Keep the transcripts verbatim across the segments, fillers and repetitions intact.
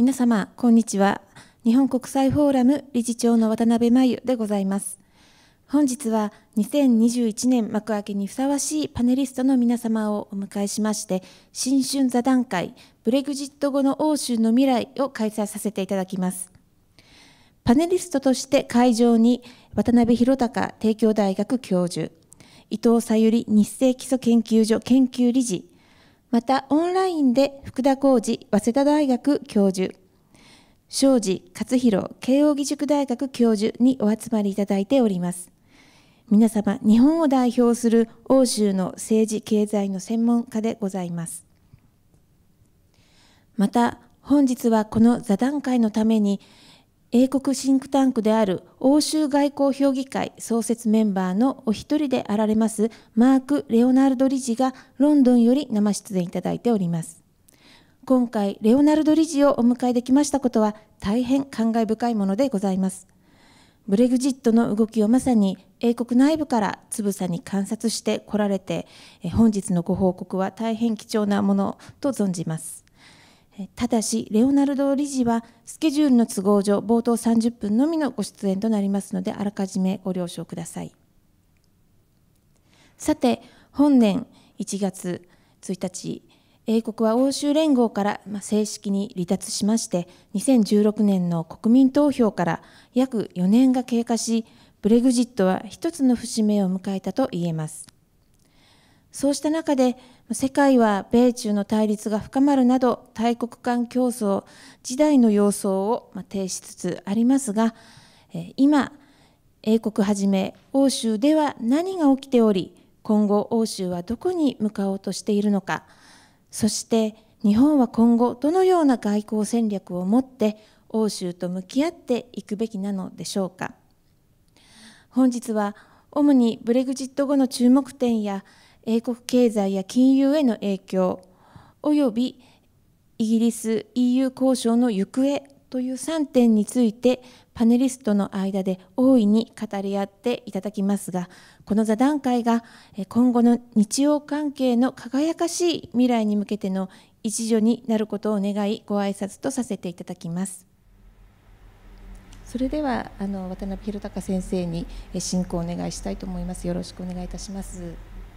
皆様こんにちは。日本国際フォーラム理事長の渡辺真由でございます。本日はにせんにじゅういちねん幕開けにふさわしいパネリストの皆様をお迎えしまして、新春座談会ブレグジット後の欧州の未来を開催させていただきます。パネリストとして会場に渡辺弘隆帝京大学教授、伊藤さゆり日清基礎研究所研究理事、またオンラインで福田浩二早稲田大学教授、庄司勝弘慶應義塾大学教授にお集まりいただいております。皆様、日本を代表する欧州の政治経済の専門家でございます。また本日はこの座談会のために英国シンクタンクである欧州外交評議会創設メンバーのお一人であられますマーク・レオナルド理事がロンドンより生出演いただいております。今回レオナルド理事をお迎えできましたことは大変感慨深いものでございます。ブレグジットの動きをまさに英国内部からつぶさに観察してこられて、本日のご報告は大変貴重なものと存じます。ただしレオナルド理事はスケジュールの都合上冒頭さんじゅっぷんのみのご出演となりますので、あらかじめご了承ください。さて、本年いちがつついたち、英国は欧州連合から正式に離脱しまして、にせんじゅうろくねんの国民投票から約よねんが経過し、ブレグジットは一つの節目を迎えたと言えます。そうした中で世界は米中の対立が深まるなど大国間競争時代の様相を呈しつつありますが、今英国はじめ欧州では何が起きており、今後欧州はどこに向かおうとしているのか、そして日本は今後どのような外交戦略を持って欧州と向き合っていくべきなのでしょうか。本日は主にブレグジット後の注目点や英国経済や金融への影響およびイギリス イーユー 交渉の行方というさんてんについてパネリストの間で大いに語り合っていただきますが、この座談会が今後の日欧関係の輝かしい未来に向けての一助になることを願い、ご挨拶とさせていただきます。それではあの渡辺弘隆先生に進行をお願いしたいと思います。よろしくお願いいたします。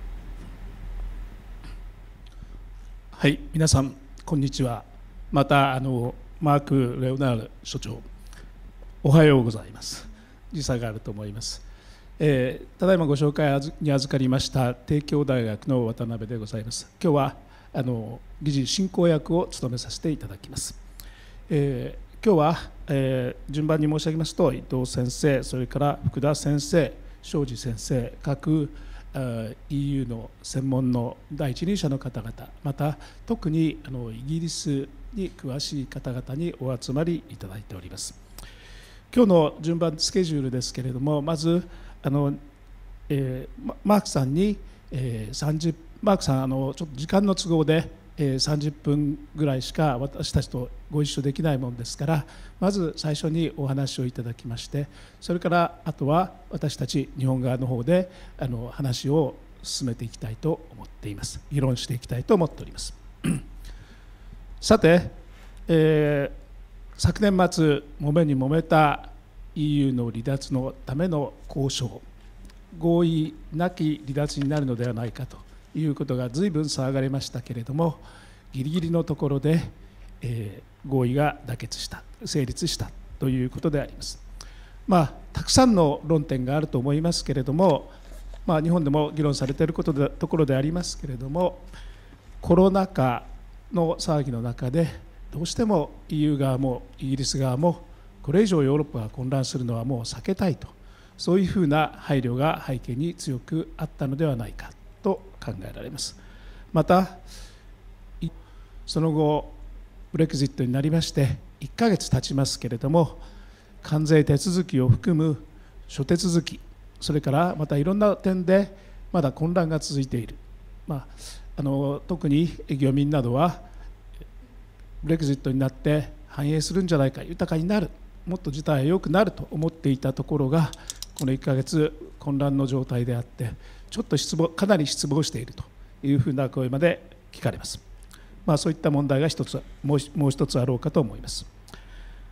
はい、皆さんこんにちは。またあのマーク・レオナルド所長、おはようございます。時差があると思います。えー、ただいまご紹介に預かりました帝京大学の渡辺でございます。今日はあの理事進行役を務めさせていただきます。えー、今日は、えー、順番に申し上げますと、伊藤先生、それから福田先生、庄司先生、各イーユー の専門の第一人者の方々、また特にあのイギリスに詳しい方々にお集まりいただいております。今日の順番スケジュールですけれども、まずあの、えー、マークさんに、えー、さんじゅうマークさんあのちょっと時間の都合で、えー、さんじゅっぷんぐらいしか私たちとご一緒できないものですから、まず最初にお話をいただきまして、それからあとは私たち日本側の方であの話を進めていきたいと思っています。議論していきたいと思っております。さて、えー、昨年末揉めに揉めた イーユー の離脱のための交渉、合意なき離脱になるのではないかということが随分騒がれましたけれども、ギリギリのところで、えー、合意が妥結した、成立したということであります。まあ、たくさんの論点があると思いますけれども、まあ、日本でも議論されていることでところでありますけれども、コロナ禍の騒ぎの中でどうしても イーユー 側もイギリス側もこれ以上ヨーロッパが混乱するのはもう避けたいと、そういうふうな配慮が背景に強くあったのではないかと考えられます。またその後ブレグジットになりましていっかげつ経ちますけれども、関税手続きを含む諸手続き、それからまたいろんな点でまだ混乱が続いている。まあ、あの特に漁民などはブレグジットになって繁栄するんじゃないか、豊かになる、もっと事態が良くなると思っていたところが、このいっかげつ混乱の状態であって、ちょっと失望かなり失望しているというふうな声まで聞かれます。まあ、そういった問題が一つもうもう一つあろうかと思います。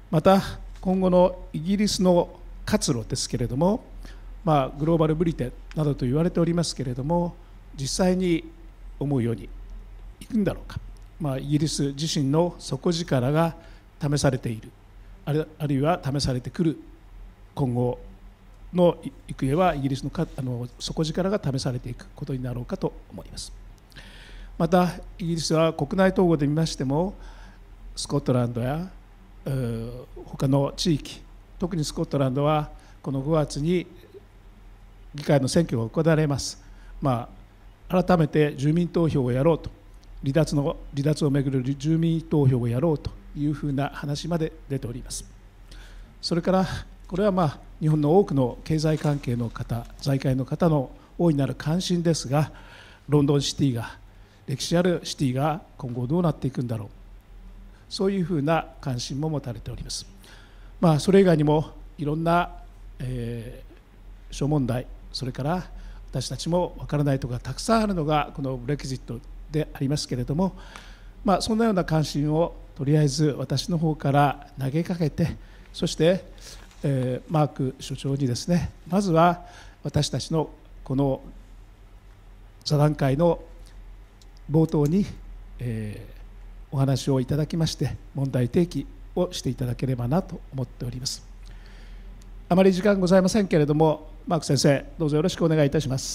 また今後のイギリスの活路ですけれども、まあ、グローバルブリテンなどと言われておりますけれども、実際に思うようにいくんだろうか、まあ、イギリス自身の底力が試されている、あるあるいは試されてくる今後の行方はイギリスのかあの底力が試されていくことになろうかと思います。またイギリスは国内統合で見ましても、スコットランドや他の地域、特にスコットランドはこのごがつに議会の選挙が行われます。まあ、改めて住民投票をやろうと、離脱の離脱をめぐる住民投票をやろうというふうな話まで出ております。それからこれはまあ日本の多くの経済関係の方、財界の方の大いなる関心ですが、ロンドンシティが、歴史あるシティが今後どうなっていくんだろう、そういうふうな関心も持たれております。まあ、それ以外にもいろんな、えー、諸問題、それから私たちも分からないところがたくさんあるのがこのブレグジットでありますけれども、まあ、そんなような関心をとりあえず私の方から投げかけて、そして、えー、マーク所長にですね、まずは私たちのこの座談会の冒頭に、えーお話をいただきまして問題提起をしていただければなと思っております。あまり時間ございませんけれども、マーク先生、どうぞよろしくお願いいたします。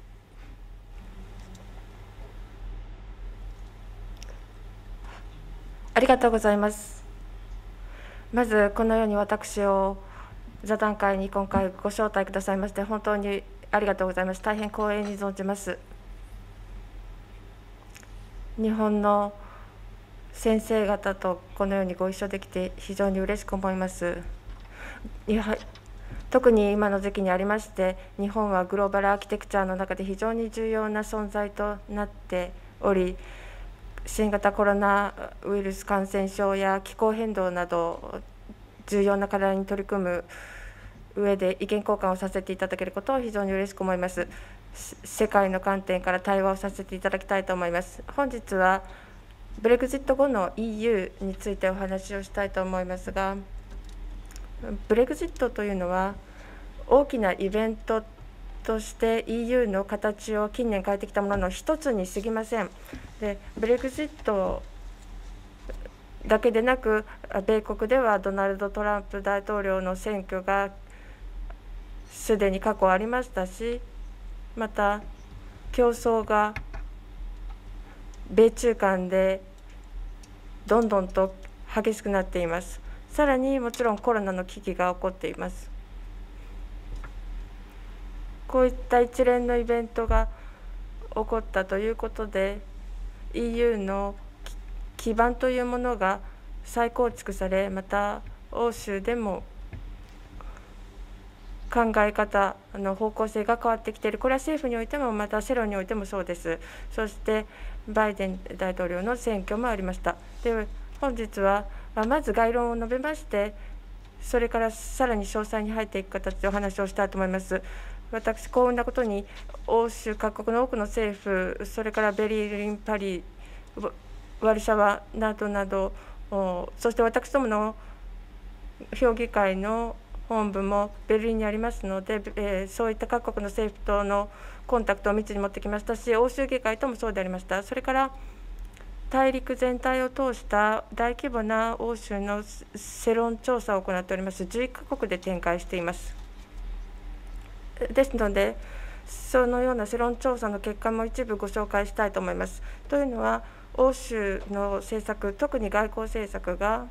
ありがとうございます。まずこのように私を座談会に今回ご招待くださいまして本当にありがとうございます。大変光栄に存じます。日本の先生方とこのようにご一緒できて非常に嬉しく思います。特に今の時期にありまして、日本はグローバルアーキテクチャの中で非常に重要な存在となっており、新型コロナウイルス感染症や気候変動など重要な課題に取り組む上で意見交換をさせていただけることを非常に嬉しく思います。世界の観点から対話をさせていただきたいと思います。本日はブレグジット後の イーユー についてお話をしたいと思いますが、ブレグジットというのは大きなイベントとして イーユー の形を近年変えてきたものの一つに過ぎません。で、ブレグジットだけでなく、米国ではドナルド・トランプ大統領の選挙がすでに過去ありましたし、また競争が米中間でどんどんと激しくなっています。さらにもちろんコロナの危機が起こっています。こういった一連のイベントが起こったということで、 イーユー の基盤というものが再構築され、また欧州でも考え方の方向性が変わってきている。これは政府においてもまた世論においてもそうです。そしてバイデン大統領の選挙もありました。で、本日はまず概論を述べまして、それからさらに詳細に入っていく形でお話をしたいと思います。私、幸運なことに欧州各国の多くの政府、それからベルリン、パリ、ワルシャワなどなど、そして私どもの評議会の本部もベルリンにありますので、えー、そういった各国の政府とのコンタクトを密に持ってきましたし、欧州議会ともそうでありました。それから大陸全体を通した大規模な欧州の世論調査を行っております。じゅういっかこくで展開しています。ですので、そのような世論調査の結果も一部ご紹介したいと思います。というのは、欧州の政策、特に外交政策が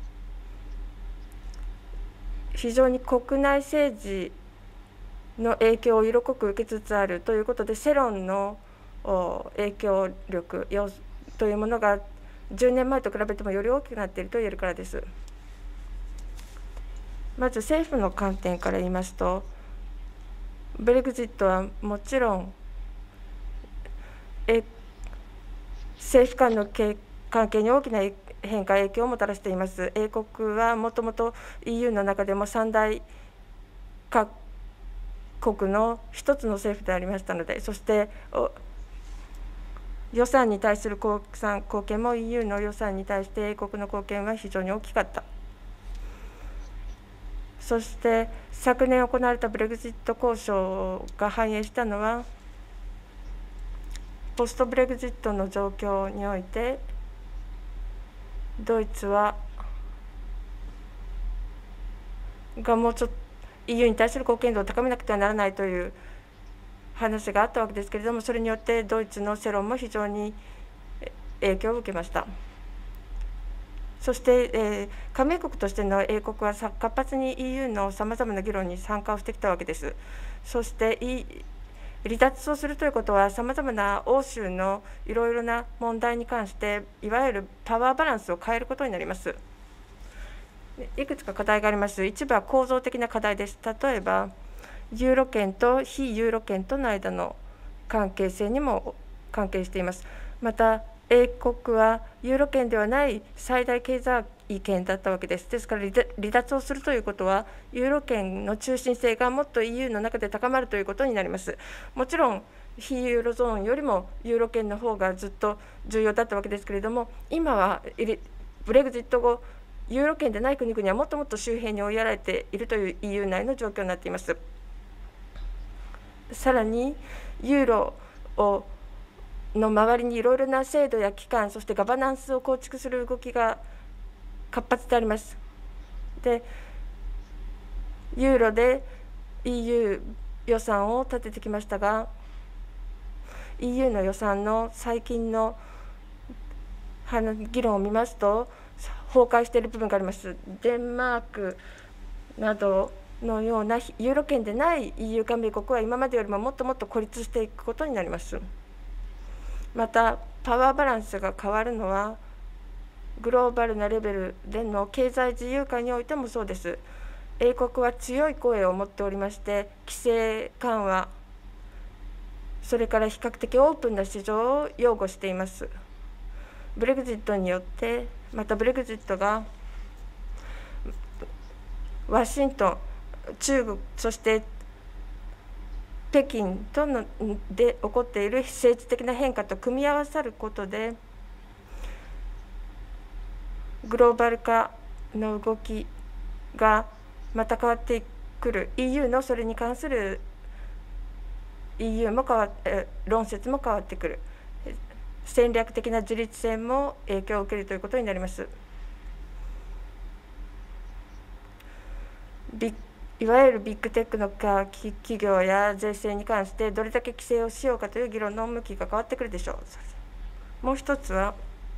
非常に国内政治の影響を色濃く受けつつあるということで、世論の影響力というものがじゅうねんまえと比べてもより大きくなっていると言えるからです。まず政府の観点から言いますと、ブレグジットはもちろんえ政府間の関係に大きな変化、影響をもたらしています。英国はもともと イーユー の中でも三大各国の一つの政府でありましたので、そして予算に対する貢献も イーユー の予算に対して英国の貢献は非常に大きかった。 そして昨年行われたブレグジット交渉が反映したのは、ポストブレグジットの状況において、ドイツはがもうちょっと イーユー に対する貢献度を高めなくてはならないという話があったわけですけれども、それによってドイツの世論も非常に影響を受けました。そして、えー、加盟国としての英国は活発に イーユー のさまざまな議論に参加をしてきたわけです。そして、E、離脱をするということは、さまざまな欧州のいろいろな問題に関して、いわゆるパワーバランスを変えることになります。いくつか課題があります。一部は構造的な課題です。例えば、ユーロ圏と非ユーロ圏との間の関係性にも関係しています。また、英国はユーロ圏ではない最大経済圏だったわけです。ですから、離脱をするということは、ユーロ圏の中心性がもっと イーユー の中で高まるということになります。もちろん、非ユーロゾーンよりもユーロ圏の方がずっと重要だったわけですけれども、今はブレグジット後、ユーロ圏でない国々はもっともっと周辺に追いやられているという イーユー 内の状況になっています。さらに、ユーロをの周りにいろいろな制度や機関、そしてガバナンスを構築する動きが活発であります。で、ユーロで イーユー 予算を立ててきましたが、イーユー の予算の最近の議論を見ますと、崩壊している部分があります。デンマークなどのようなユーロ圏でない イーユー 加盟国は今までよりももっともっと孤立していくことになります。また、パワーバランスが変わるのは、グローバルなレベルでの経済自由化においてもそうです。英国は強い声を持っておりまして、規制緩和、それから比較的オープンな市場を擁護しています。ブレグジットによって、またブレグジットがワシントン、中国、そして北京とので起こっている政治的な変化と組み合わさることで、グローバル化の動きがまた変わってくる、 イーユー のそれに関する イーユー も変わ論説も変わってくる、戦略的な自立性も影響を受けるということになります。ビいわゆるビッグテックの企業や税制に関してどれだけ規制をしようかという議論の向きが変わってくるでしょう。もう一つは、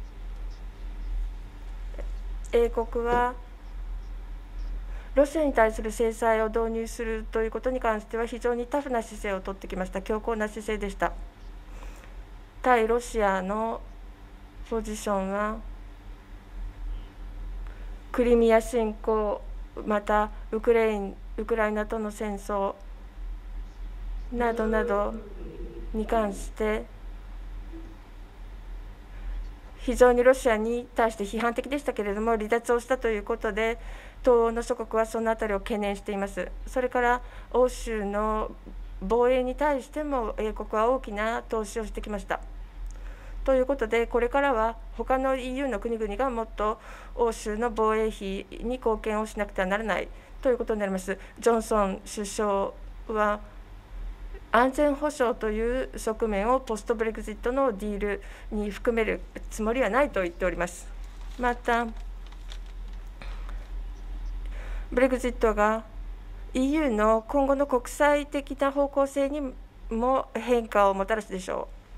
英国はロシアに対する制裁を導入するということに関しては非常にタフな姿勢を取ってきました。強硬な姿勢でした。対ロシアのポジションは、クリミア侵攻、またウクレインウクライナとの戦争などなどに関して非常にロシアに対して批判的でしたけれども、離脱をしたということで東欧の諸国はそのあたりを懸念しています。それから欧州の防衛に対しても英国は大きな投資をしてきました。ということで、これからは他の イーユー の国々がもっと欧州の防衛費に貢献をしなくてはならないということになります。ジョンソン首相は安全保障という側面をポストブレグジットのディールに含めるつもりはないと言っております。また、ブレグジットが イーユー の今後の国際的な方向性にも変化をもたらすでしょう。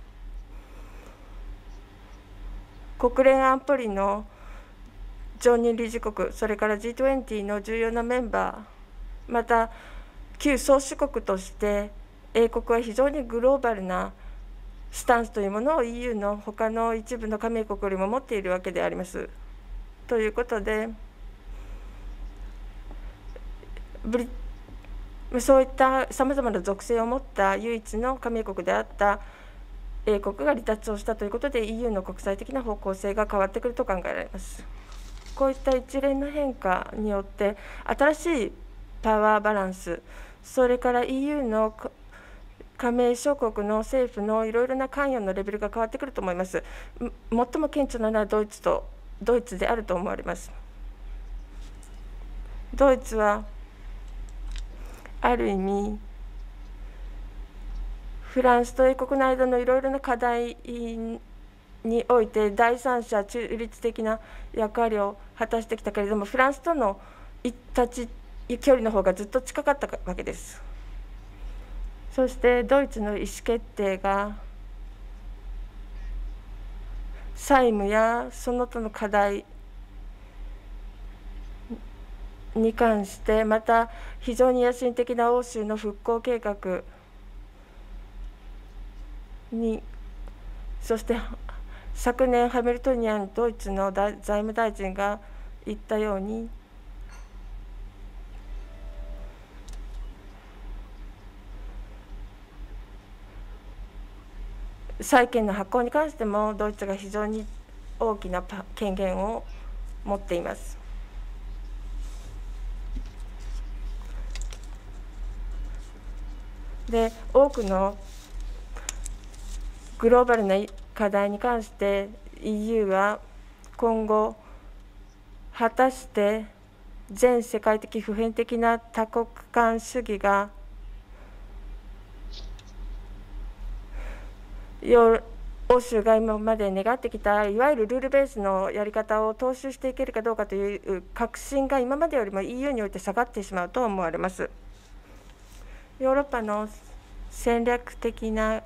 国連安保理の常任理事国、それから ジートゥエンティー の重要なメンバー、また旧宗主国として英国は非常にグローバルなスタンスというものを イーユー の他の一部の加盟国よりも持っているわけであります。ということで、ブリそういったさまざまな属性を持った唯一の加盟国であった英国が離脱をしたということで イーユー の国際的な方向性が変わってくると考えられます。こういった一連の変化によって新しいパワーバランス、それから イーユー の加盟諸国の政府のいろいろな関与のレベルが変わってくると思います。最も顕著なのはドイツとドイツであると思われます。ドイツはある意味フランスと英国の間のいろいろな課題において第三者中立的な役割を果たしてきたけれども、フランスとの立ち距離の方がずっと近かったわけです。そしてドイツの意思決定が債務やその他の課題に関して、また非常に野心的な欧州の復興計画に、そして昨年ハミルトニアンドイツの財務大臣が言ったように、債券の発行に関してもドイツが非常に大きな権限を持っています。で、多くのグローバルな課題に関して イーユー は今後果たして全世界的普遍的な多国間主義が欧州が今まで願ってきたいわゆるルールベースのやり方を踏襲していけるかどうかという確信が今までよりも イーユー において下がってしまうと思われます。ヨーロッパの戦略的な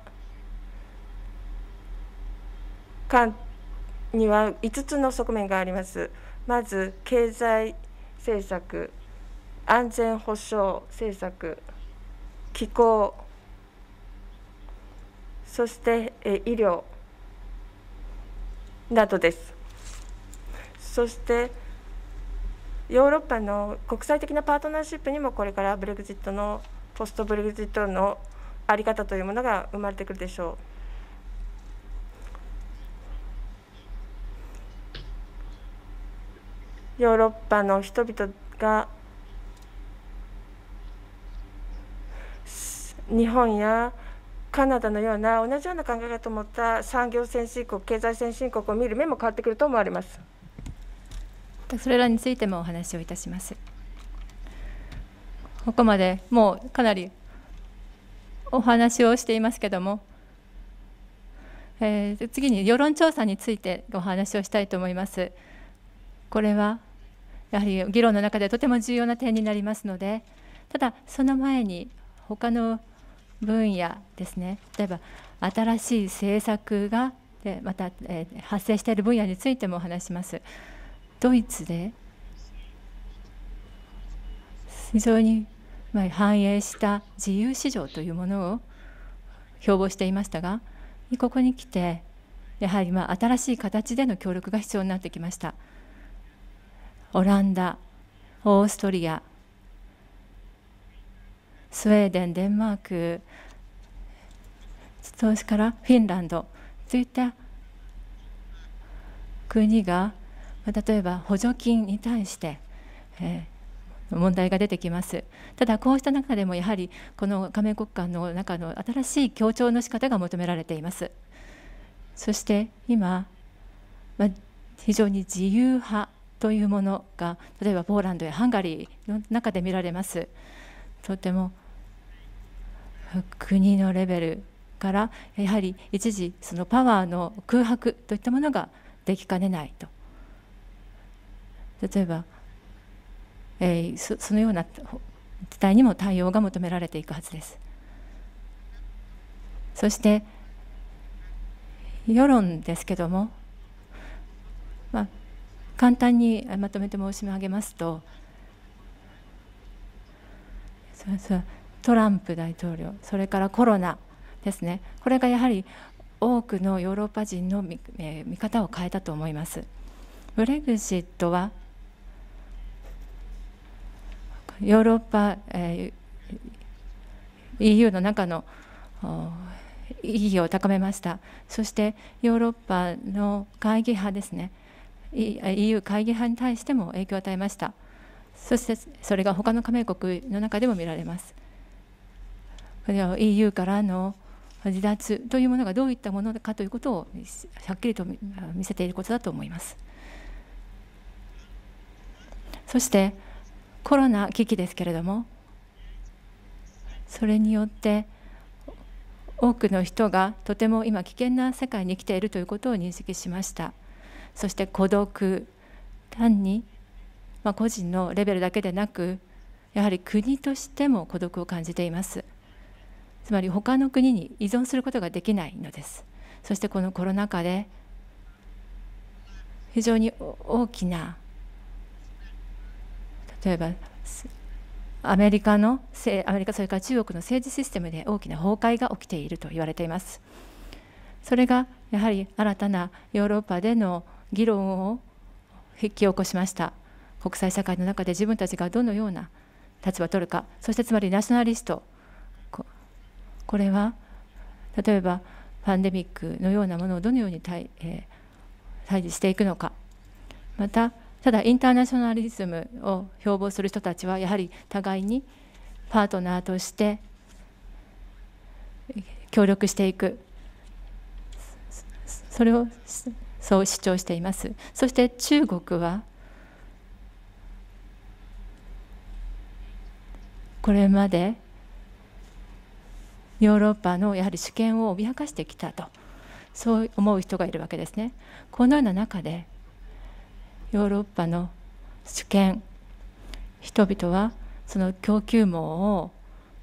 観にはいつつの側面があります。まず経済政策、安全保障政策、気候、そして医療などです。そしてヨーロッパの国際的なパートナーシップにもこれからブレグジットのポストブレグジットの在り方というものが生まれてくるでしょう。ヨーロッパの人々が日本やカナダのような同じような考え方を持った産業先進国、経済先進国を見る目も変わってくると思われます。 それらについてもお話をいたします。ここまでもうかなりお話をしていますけれども、えー、次に世論調査についてお話をしたいと思います。これはやはり議論の中でとても重要な点になりますので、ただその前に他の分野ですね、例えば新しい政策がでまた、えー、発生している分野についてもお話します。ドイツで非常に繁栄した自由市場というものを標榜していましたが、ここに来てやはりまあ新しい形での協力が必要になってきました。オランダ、オーストリア、スウェーデン、デンマーク、それからフィンランドといった国が例えば補助金に対して、えー、問題が出てきます。ただこうした中でもやはりこの加盟国間の中の新しい協調の仕方が求められています。そして今、まあ、非常に自由派というものが例えばポーランドやハンガリーの中で見られます。とても国のレベルからやはり一時そのパワーの空白といったものができかねないと。例えば、えー、そ, そのような事態にも対応が求められていくはずです。そして世論ですけども、まあ、簡単にまとめて申し上げますと、そうそうトランプ大統領、それからコロナですね、これがやはり多くのヨーロッパ人の 見,、えー、見方を変えたと思います。ブレグジットはヨーロッパ、えー、イーユー の中の意義を高めました。そしてヨーロッパの会議派ですね、 イーユー 会議派に対しても影響を与えました。そしてそれが他の加盟国の中でも見られます。これは イーユー からの離脱というものがどういったものかということをはっきりと見せていることだと思います。そしてコロナ危機ですけれども、 それによって多くの人がとても今危険な世界に生きているということを認識しました。そして孤独、単に、まあ、個人のレベルだけでなく、やはり国としても孤独を感じています。つまり他の国に依存することができないのです。そしてこのコロナ禍で非常に大きな、例えばアメリカのアメリカそれから中国の政治システムで大きな崩壊が起きていると言われています。それがやはり新たなヨーロッパでの議論を引き起こしました。国際社会の中で自分たちがどのような立場を取るか、そしてつまりナショナリスト、これは例えばパンデミックのようなものをどのように対、えー、対峙していくのか、またただインターナショナリズムを標榜する人たちはやはり互いにパートナーとして協力していく、それをそう主張しています。そして中国はこれまでヨーロッパのやはり主権を脅かしてきたと、そう思う人がいるわけですね。このような中でヨーロッパの主権、人々はその供給網を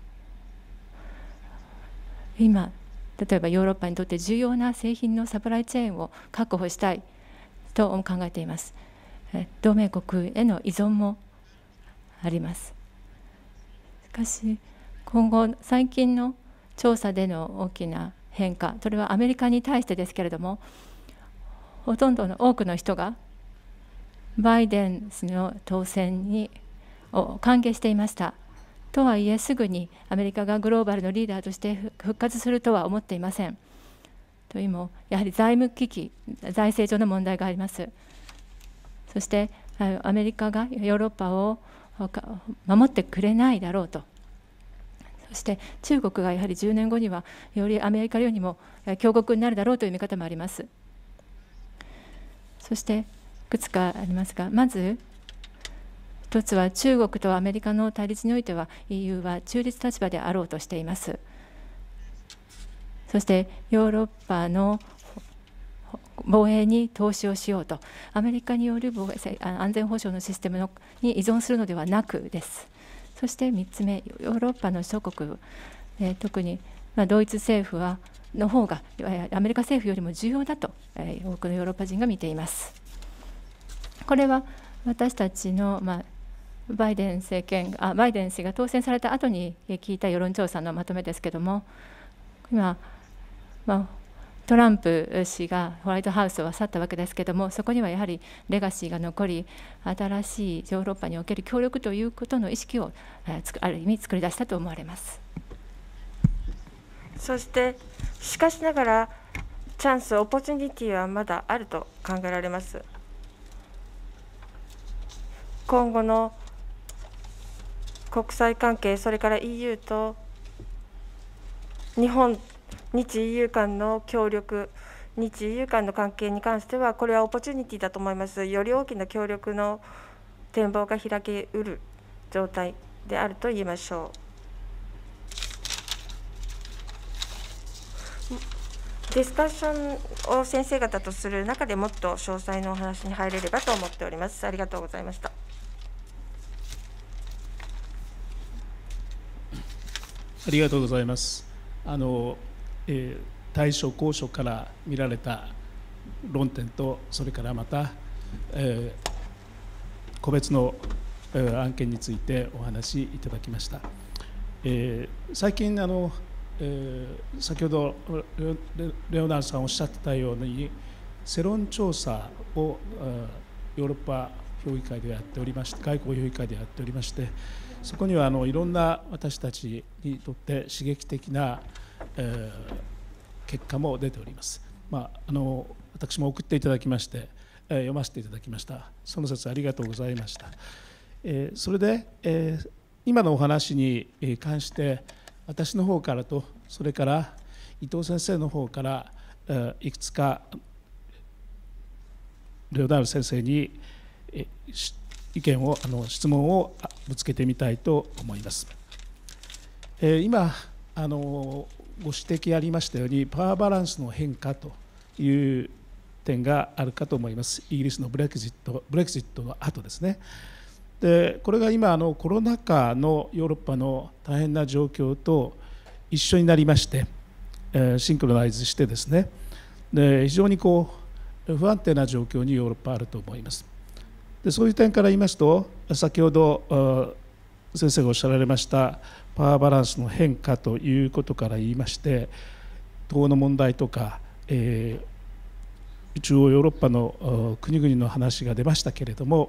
今例えばヨーロッパにとって重要な製品のサプライチェーンを確保したいと考えています。同盟国への依存もあります。しかし今後最近の調査での大きな変化、それはアメリカに対してですけれども、ほとんどの多くの人がバイデン氏の当選にを歓迎していました。とはいえすぐにアメリカがグローバルのリーダーとして復活するとは思っていません。というのもやはり財務危機、財政上の問題があります。そしてアメリカがヨーロッパを守ってくれないだろうと。そして中国がやはりじゅうねんごにはよりアメリカよりも強国になるだろうという見方もあります。そしていくつかありますが、まず一つは中国とアメリカの対立においては イーユー は中立立場であろうとしています。そしてヨーロッパの防衛に投資をしようと、アメリカによる防衛安全保障のシステムのに依存するのではなくです。そしてみっつめ、ヨーロッパの諸国、えー、特に、まあ、ドイツ政府はの方がアメリカ政府よりも重要だと、えー、多くのヨーロッパ人が見ています。これは私たちの、まあ、バイデン政権あバイデン氏が当選された後に聞いた世論調査のまとめですけれども、今、まあ、トランプ氏がホワイトハウスを去ったわけですけれども、そこにはやはりレガシーが残り、新しいヨーロッパにおける協力ということの意識をある意味作り出したと思われます。 そしてしかしながらチャンス、オポチュニティはまだあると考えられます。今後の国際関係、それから イーユー と日本、日 イーユー 間の協力、日 イーユー 間の関係に関しては、これはオポチュニティだと思います。より大きな協力の展望が開けうる状態であると言えましょう。ディスカッションを先生方とする中でもっと詳細なお話に入れればと思っております。ありがとうございました。 ありがとうございます。あの、えー、対処高所から見られた論点と、それからまた、えー、個別の、えー、案件についてお話しいただきました。えー、最近あの、えー、先ほどレ, レオナルドさんおっしゃってたように、世論調査をヨーロッパ評議会でやっておりまして、外交評議会でやっておりまして、そこにはあのいろんな私たちにとって刺激的な、えー、結果も出ております。まあ、あの私も送っていただきまして、えー、読ませていただきました。その説ありがとうございました。えー、それで、えー、今のお話に関して私の方からと、それから伊藤先生の方から、えー、いくつかレオナルド先生に、えー意見をあの質問をぶつけてみたいと思います。 えー、今あのご指摘ありましたように、パワーバランスの変化という点があるかと思います。イギリスのブレクジット、ブレクジットの後ですね。でこれが今あのコロナ禍のヨーロッパの大変な状況と一緒になりまして、えー、シンクロナイズしてですね、で非常にこう不安定な状況にヨーロッパあると思います。でそういう点から言いますと、先ほど先生がおっしゃられましたパワーバランスの変化ということから言いまして、東欧の問題とか、えー、中央ヨーロッパの国々の話が出ましたけれども、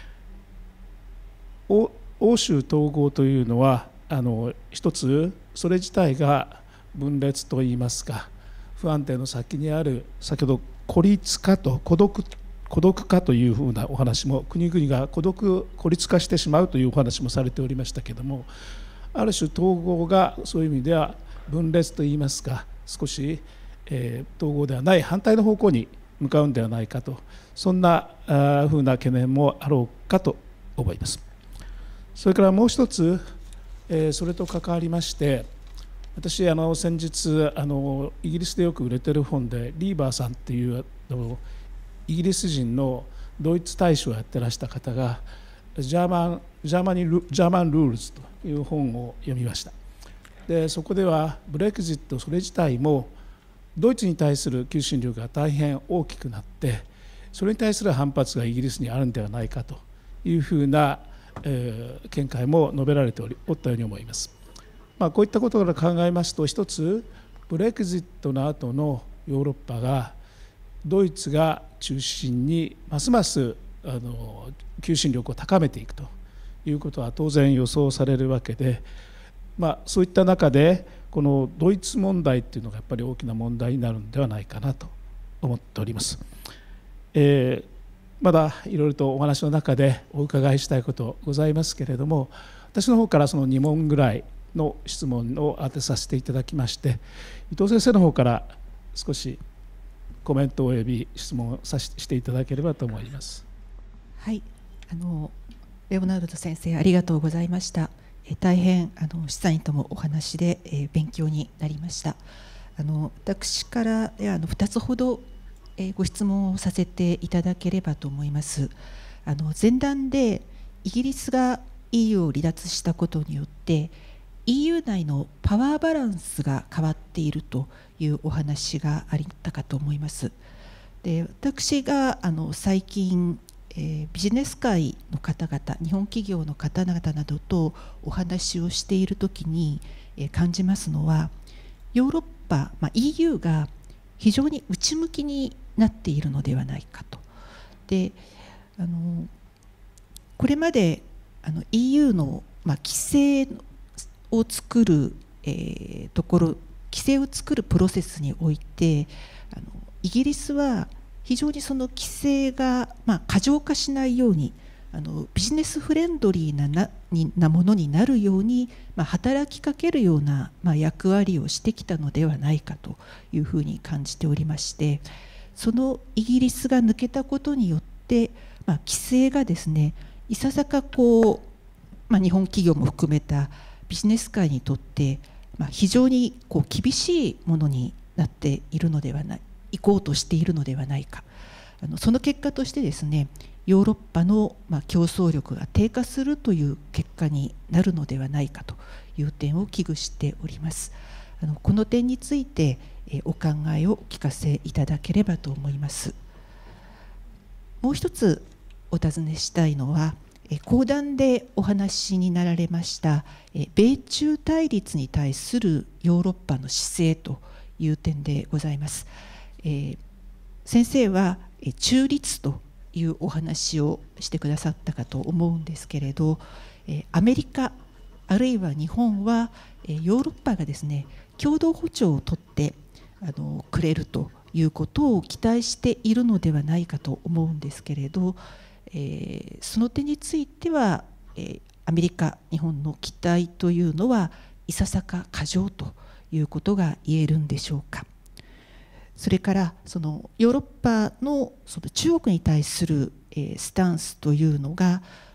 欧州統合というのはあの一つそれ自体が分裂といいますか、不安定の先にある先ほど孤立化と孤独孤独化というふうなお話も、国々が孤独孤立化してしまうというお話もされておりましたけれども、ある種統合がそういう意味では分裂といいますか、少し、えー、統合ではない反対の方向に向かうんではないかと、そんなあふうな懸念もあろうかと思います。それからもう一つ、えー、それと関わりまして、私あの先日あのイギリスでよく売れてる本で、リーバーさんっていうあのイギリス人のドイツ大使をやってらした方がジャーマンジャーマニジャーマンルールズという本を読みました。でそこではブレクジットそれ自体もドイツに対する求心力が大変大きくなって、それに対する反発がイギリスにあるんではないかというふうな、えー、見解も述べられておりおったように思います。まあ、こういったことから考えますと、一つブレクジットの後のヨーロッパがドイツが中心にますますあの求心力を高めていくということは当然予想されるわけで、まあ、そういった中でこのドイツ問題っていうのがやっぱり大きな問題になるのではないかなと思っております。えー、まだいろいろとお話の中でお伺いしたいことございますけれども、私の方からそのに問ぐらいの質問を当てさせていただきまして、伊藤先生の方から少しコメントおよび質問をさせていただければと思います。 はい、あのレオナルド先生ありがとうございました。え大変あの司祭ともお話で、えー、勉強になりました。あの私からあのふたつほど、えー、ご質問をさせていただければと思います。あの前段でイギリスが イーユー を離脱したことによって イーユー 内のパワーバランスが変わっているというお話があったかと思います。で私があの最近、えー、ビジネス界の方々、日本企業の方々などとお話をしているときに、えー、感じますのは、ヨーロッパ、まあ、イーユー が非常に内向きになっているのではないかと。であのこれまであの イーユー の、まあ、規制を作る、えー、ところ規制を作るプロセスにおいて、あのイギリスは非常にその規制が、まあ、過剰化しないように、あのビジネスフレンドリー な, な, なものになるように、まあ、働きかけるような、まあ、役割をしてきたのではないかというふうに感じておりまして、そのイギリスが抜けたことによって、まあ、規制がですね、いささかこう、まあ、日本企業も含めたビジネス界にとって、まあ、非常にこう厳しいものになっているのではない、行こうとしているのではないか。あのその結果としてですね、ヨーロッパのまあ競争力が低下するという結果になるのではないかという点を危惧しております。あのこの点についてえお考えをお聞かせいただければと思います。もう一つお尋ねしたいのは、講談でお話になられました米中対立に対するヨーロッパの姿勢という点でございます。えー、先生は中立というお話をしてくださったかと思うんですけれど、アメリカあるいは日本はヨーロッパがですね、共同歩調をとってあのくれるということを期待しているのではないかと思うんですけれど、えー、その点については、えー、アメリカ日本の期待というのはいささか過剰ということが言えるんでしょうか。それからそのヨーロッパのその中国に対する、えー、スタンスというのが、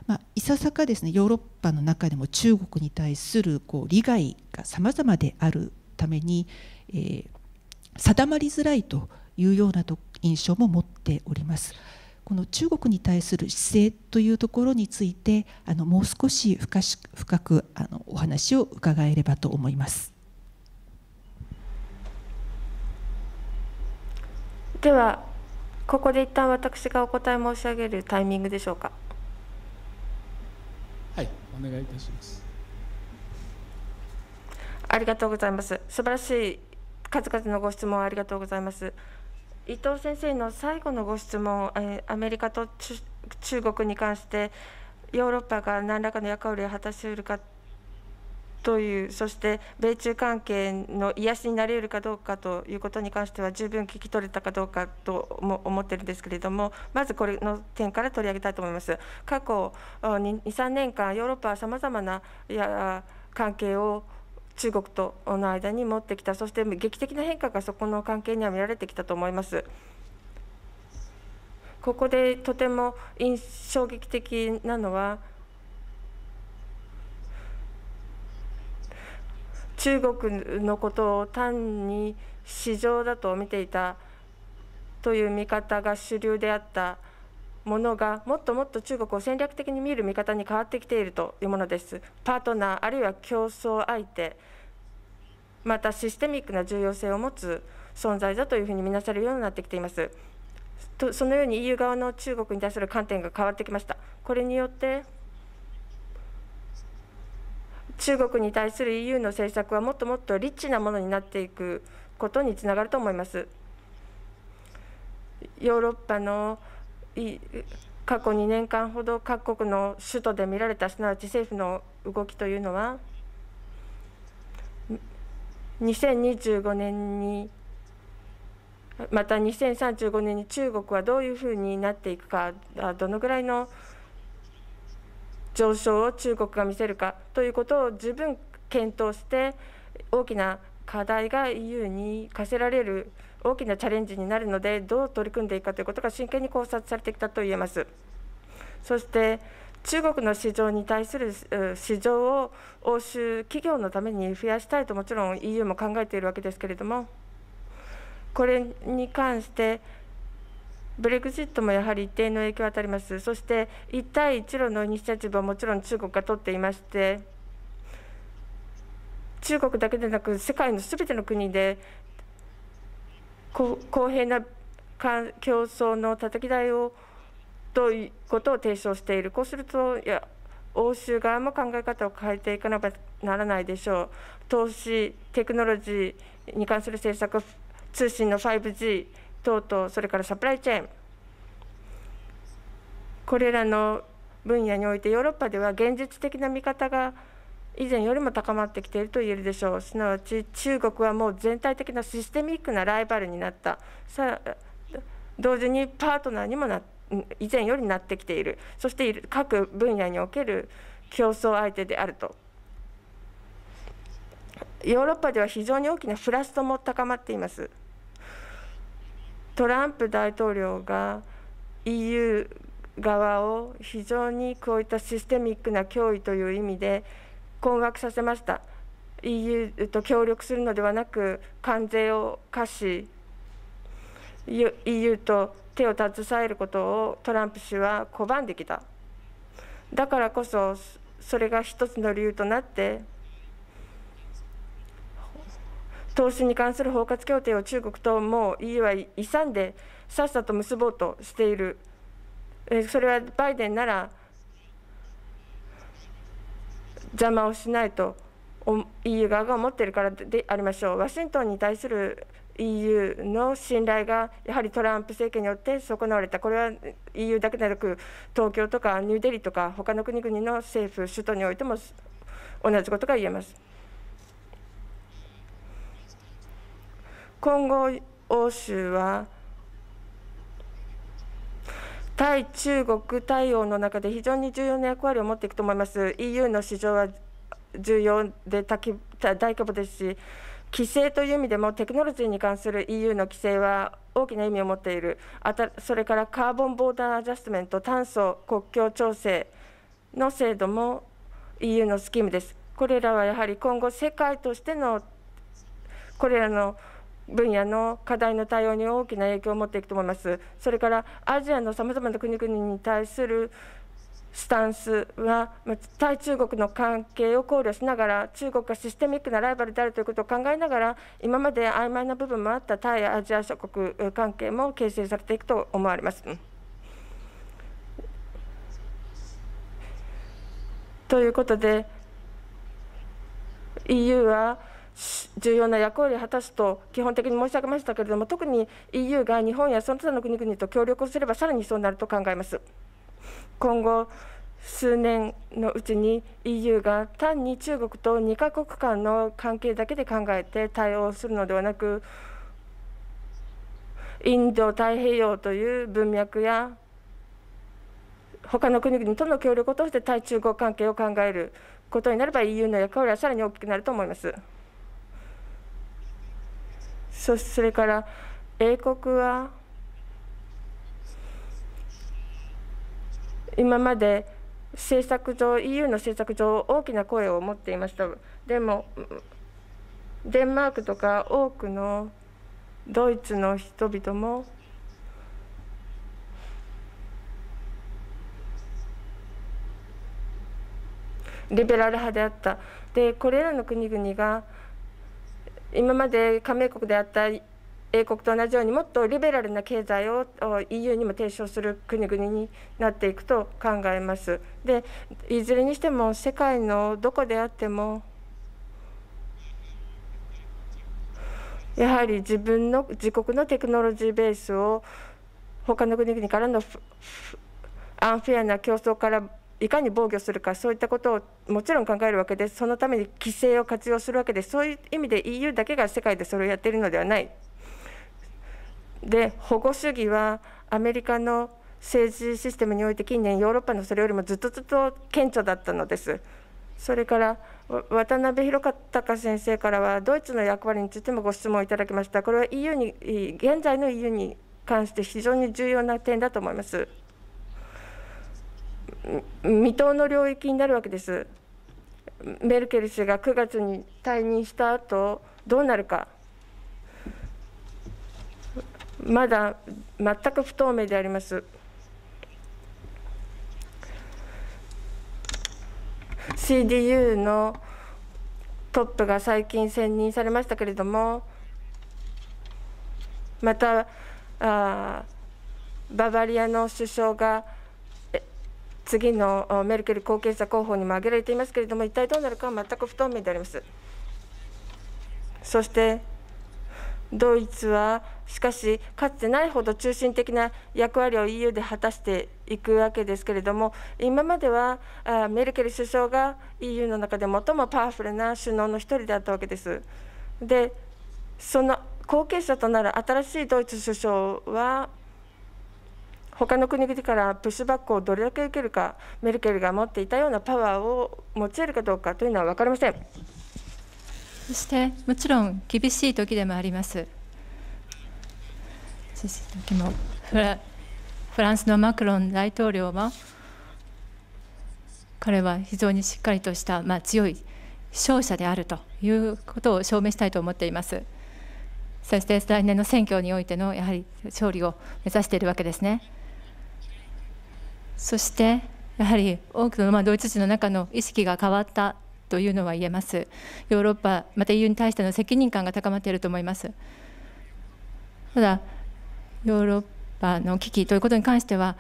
まあ、いささかですね、ヨーロッパの中でも中国に対するこう利害が様々であるために、えー、定まりづらいというような印象も持っております。この中国に対する姿勢というところについて、あのもう少し深し深くあのお話を伺えればと思います。 では、ここで一旦私がお答え申し上げるタイミングでしょうか。 はい、お願いいたします。 ありがとうございます。素晴らしい数々のご質問ありがとうございます。伊藤先生の最後のご質問、アメリカと中国に関してヨーロッパが何らかの役割を果たし得るかという、そして米中関係の癒しになり得るかどうかということに関しては十分聞き取れたかどうかとも思っているんですけれども、まずこれの点から取り上げたいと思います。過去に、さんねんかん、ヨーロッパはさまざまな関係を中国との間に持ってきた、そして劇的な変化がそこの関係には見られてきたと思います。ここでとても衝撃的なのは、中国のことを単に市場だと見ていたという見方が主流であったものが、もっともっと中国を戦略的に見る見方に変わってきているというものです。パートナー、あるいは競争相手、またシステミックな重要性を持つ存在だというふうに見なされるようになってきています。とそのように イーユー 側の中国に対する観点が変わってきました。これによって中国に対する イーユー の政策はもっともっとリッチなものになっていくことにつながると思います。ヨーロッパの過去にねんかんほど各国の首都で見られた、すなわち政府の動きというのは、にせんにじゅうごねんに、またにせんさんじゅうごねんに中国はどういうふうになっていくか、どのぐらいの上昇を中国が見せるかということを十分検討して、大きな課題が イーユー に課せられる大きなチャレンジになるので、どう取り組んでいくかということが真剣に考察されてきたと言えます。そして中国の市場に対する市場を欧州企業のために増やしたいともちろん イーユー も考えているわけですけれども、これに関してブレグジットもやはり一定の影響を与えます。そして一帯一路のイニシアチブはもちろん中国が取っていまして、中国だけでなく世界のすべての国で公平な競争のたたき台をということを提唱している。こうすると、いや欧州側も考え方を変えていかなければならないでしょう。投資、テクノロジーに関する政策、通信の ファイブジー 等々、それからサプライチェーン、これらの分野においてヨーロッパでは現実的な見方が以前よりも高まってきていると言えるでしょう。すなわち中国はもう全体的なシステミックなライバルになった、さ同時にパートナーにもな以前よりなってきている、そして各分野における競争相手であると。ヨーロッパでは非常に大きなフラストも高まっています。トランプ大統領が イーユー 側を非常にこういったシステミックな脅威という意味で困惑させました。 イーユー と協力するのではなく関税を課し イーユー と手を携えることをトランプ氏は拒んできた。だからこそそれが一つの理由となって投資に関する包括協定を中国ともう イーユー は勇んでさっさと結ぼうとしている。それはバイデンなら邪魔をしないと イーユー 側が思っているからでありましょう。ワシントンに対する イーユー の信頼がやはりトランプ政権によって損なわれた。これは イーユー だけでなく東京とかニューデリーとか他の国々の政府首都においても同じことが言えます。今後欧州は対中国対応の中で非常に重要な役割を持っていくと思います。 イーユー の市場は重要で大規模ですし、規制という意味でもテクノロジーに関する イーユー の規制は大きな意味を持っている。あたそれからカーボンボーダーアジャストメント、炭素国境調整の制度も イーユー のスキームです。これらはやはり今後、世界としてのこれらの分野の課題の対応に大きな影響を持っていくと思います。それからアジアのさまざまな国々に対するスタンスは、対中国の関係を考慮しながら、中国がシステミックなライバルであるということを考えながら、今まで曖昧な部分もあった対アジア諸国関係も形成されていくと思われます。ということで、イーユー は重要な役割を果たすと基本的に申し上げましたけれども、特に イーユー が日本やその他の国々と協力をすれば、さらにそうなると考えます。今後数年のうちに イーユー が単に中国とにかこく間の関係だけで考えて対応するのではなく、インド太平洋という文脈や他の国々との協力を通して対中国関係を考えることになれば、 イーユー の役割はさらに大きくなると思います。そそれから英国は今まで政策上 イーユー の政策上大きな声を持っていました。でもデンマークとか多くのドイツの人々もリベラル派であった。でこれらの国々が今まで加盟国であった英国と同じようにもっとリベラルな経済を イーユー にも提唱する国々になっていくと考えます。でいずれにしても世界のどこであってもやはり自分の自国のテクノロジーベースを他の国々からのアンフェアな競争からいかに防御するか、そういったことをもちろん考えるわけです。そのために規制を活用するわけです。そういう意味で イーユー だけが世界でそれをやっているのではない。で保護主義はアメリカの政治システムにおいて近年ヨーロッパのそれよりもずっとずっと顕著だったのです。それから渡辺弘隆先生からはドイツの役割についてもご質問いただきました。これは イーユー に現在の イーユー に関して非常に重要な点だと思います。未踏の領域になるわけです。メルケル氏がくがつに退任した後どうなるか、まだ全く不透明であります。シーディーユー のトップが最近選任されましたけれども、またあババリアの首相が次のメルケル後継者候補にも挙げられていますけれども、一体どうなるかは全く不透明であります。そしてドイツはしかしかつてないほど中心的な役割を イーユー で果たしていくわけですけれども、今まではメルケル首相が イーユー の中で最もパワフルな首脳の一人であったわけです。でその後継者となる新しいドイツ首相は他の国々からプッシュバックをどれだけ受けるか、メルケルが持っていたようなパワーを用いるかどうかというのは分かりません。 そしてもちろん厳しい時でもあります。厳しい時もフラ、フランスのマクロン大統領も彼は非常にしっかりとした、まあ、強い勝者であるということを証明したいと思っています。そして来年の選挙においてのやはり勝利を目指しているわけですね。そしてやはり多くのまあドイツ人の中の意識が変わったというのは言えます。ヨーロッパまた イーユー に対しての責任感が高まっていると思います。ただヨーロッパの危機ということに関しては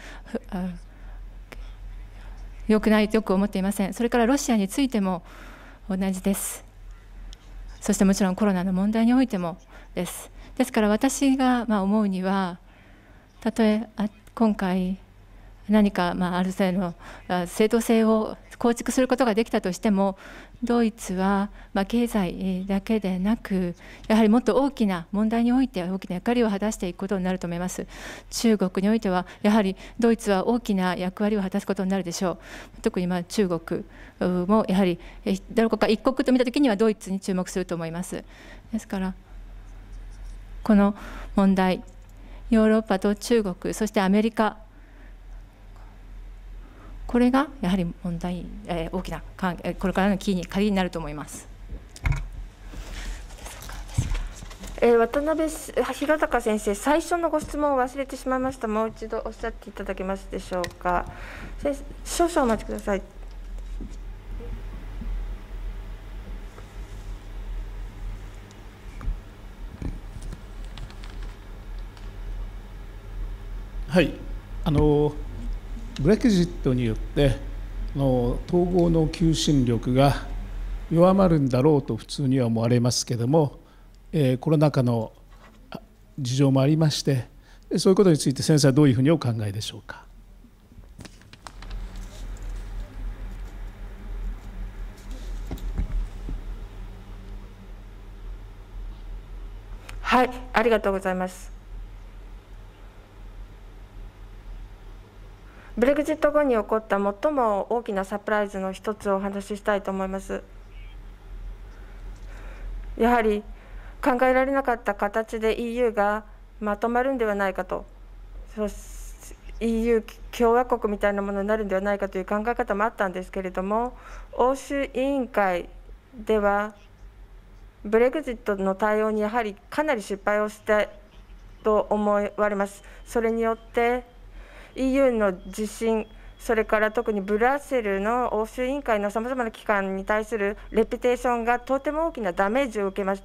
よくないとよく思っていません。それからロシアについても同じです。そしてもちろんコロナの問題においてもです。ですから私がまあ思うには、たとえ今回何かまあある程度の正当性を構築することができたとしても、ドイツはまあ経済だけでなくやはりもっと大きな問題において大きな役割を果たしていくことになると思います。中国においてはやはりドイツは大きな役割を果たすことになるでしょう。特にまあ中国もやはりどこか一国と見たときにはドイツに注目すると思います。ですからこの問題、ヨーロッパと中国そしてアメリカこれがやはり問題、えー、大きなこれからのキーに鍵になると思います。 えー、渡辺弘隆先生、最初のご質問を忘れてしまいました。もう一度おっしゃっていただけますでしょうか。先生、少々お待ちください。 はい、あのブレクジットによってあの統合の求心力が弱まるんだろうと普通には思われますけれども、えー、コロナ禍の事情もありまして、そういうことについて先生はどういうふうにお考えでしょうか。 はい、ありがとうございます。ブレグジット後に起こった最も大きなサプライズの一つをお話ししたいと思います。やはり考えられなかった形で イーユー がまとまるんではないかと、イーユー 共和国みたいなものになるんではないかという考え方もあったんですけれども、欧州委員会ではブレグジットの対応にやはりかなり失敗をしたと思われます。それによってイーユー の自信、それから特にブラッセルの欧州委員会のさまざまな機関に対するレピュテーションがとても大きなダメージを受けました。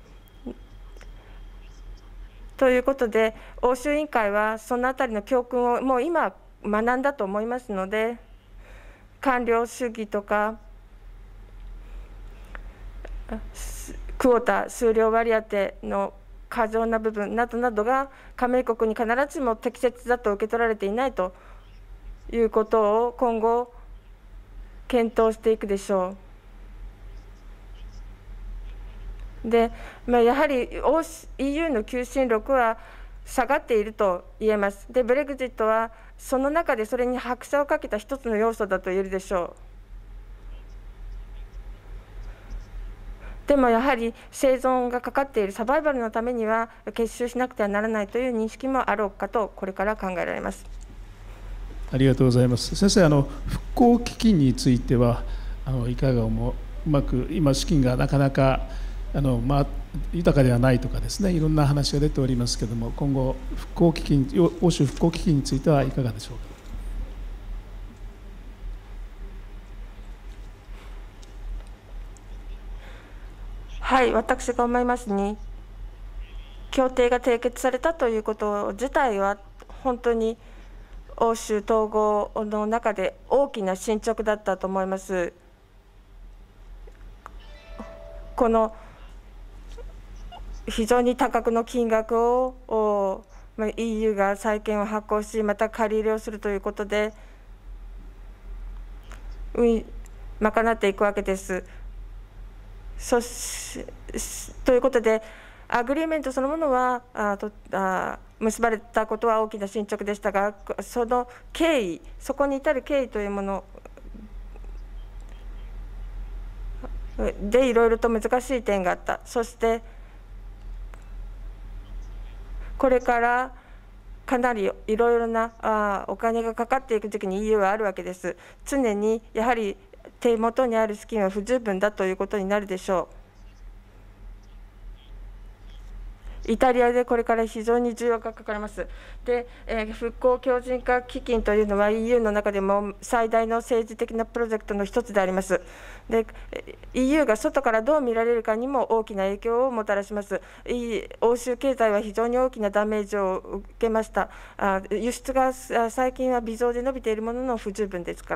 ということで、欧州委員会はそのあたりの教訓をもう今学んだと思いますので、官僚主義とかクオータ、数量割当の過剰な部分などなどが加盟国に必ずしも適切だと受け取られていないということを今後検討していくでしょう。で、まあ、やはり イーユー の求心力は下がっていると言えます。で、ブレグジットはその中でそれに拍車をかけた一つの要素だと言えるでしょう。でもやはり生存がかかっているサバイバルのためには結集しなくてはならないという認識もあろうかとこれから考えられます。 ありがとうございます。先生、あの復興基金についてはあのいかがもうまく今資金がなかなかあの、まあ、豊かではないとかですね、いろんな話が出ておりますけれども、今後復興基金、欧州復興基金についてはいかがでしょうか。 はい、私が思いますに、協定が締結されたということ自体は本当に欧州統合の中で大きな進捗だったと思います。この非常に多額の金額を イーユー が債券を発行し、また借り入れをするということで賄っていくわけです。そしということで、アグリーメントそのものはあとあ結ばれたことは大きな進捗でしたが、その経緯、そこに至る経緯というものでいろいろと難しい点があった。そしてこれからかなりいろいろなあお金がかかっていく時期に イーユー はあるわけです。常にやはり手元にある資金は不十分だということになるでしょう。イタリアでこれから非常に重要がかかります。で、えー、復興強靭化基金というのは イーユー の中でも最大の政治的なプロジェクトの一つであります。で、イーユー が外からどう見られるかにも大きな影響をもたらします。欧州経済は非常に大きなダメージを受けました。あ輸出が最近は微増で伸びているものの不十分ですから。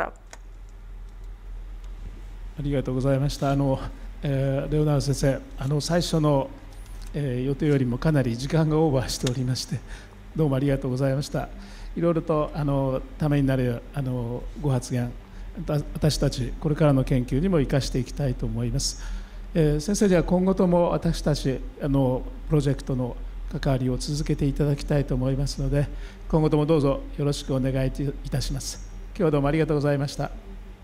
ありがとうございました。あの、えー、レオナルド先生、あの最初の、えー、予定よりもかなり時間がオーバーしておりまして、どうもありがとうございました。いろいろとあのためになるあのご発言、私たちこれからの研究にも生かしていきたいと思います。えー、先生、では今後とも私たちあのプロジェクトの関わりを続けていただきたいと思いますので、今後ともどうぞよろしくお願いいたします。今日はどうもありがとうございました。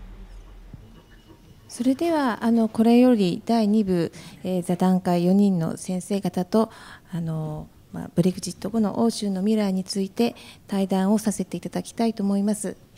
それではあのこれよりだいに部、えー、座談会よにんの先生方とあの、まあ、ブレグジット後の欧州の未来について対談をさせていただきたいと思います。引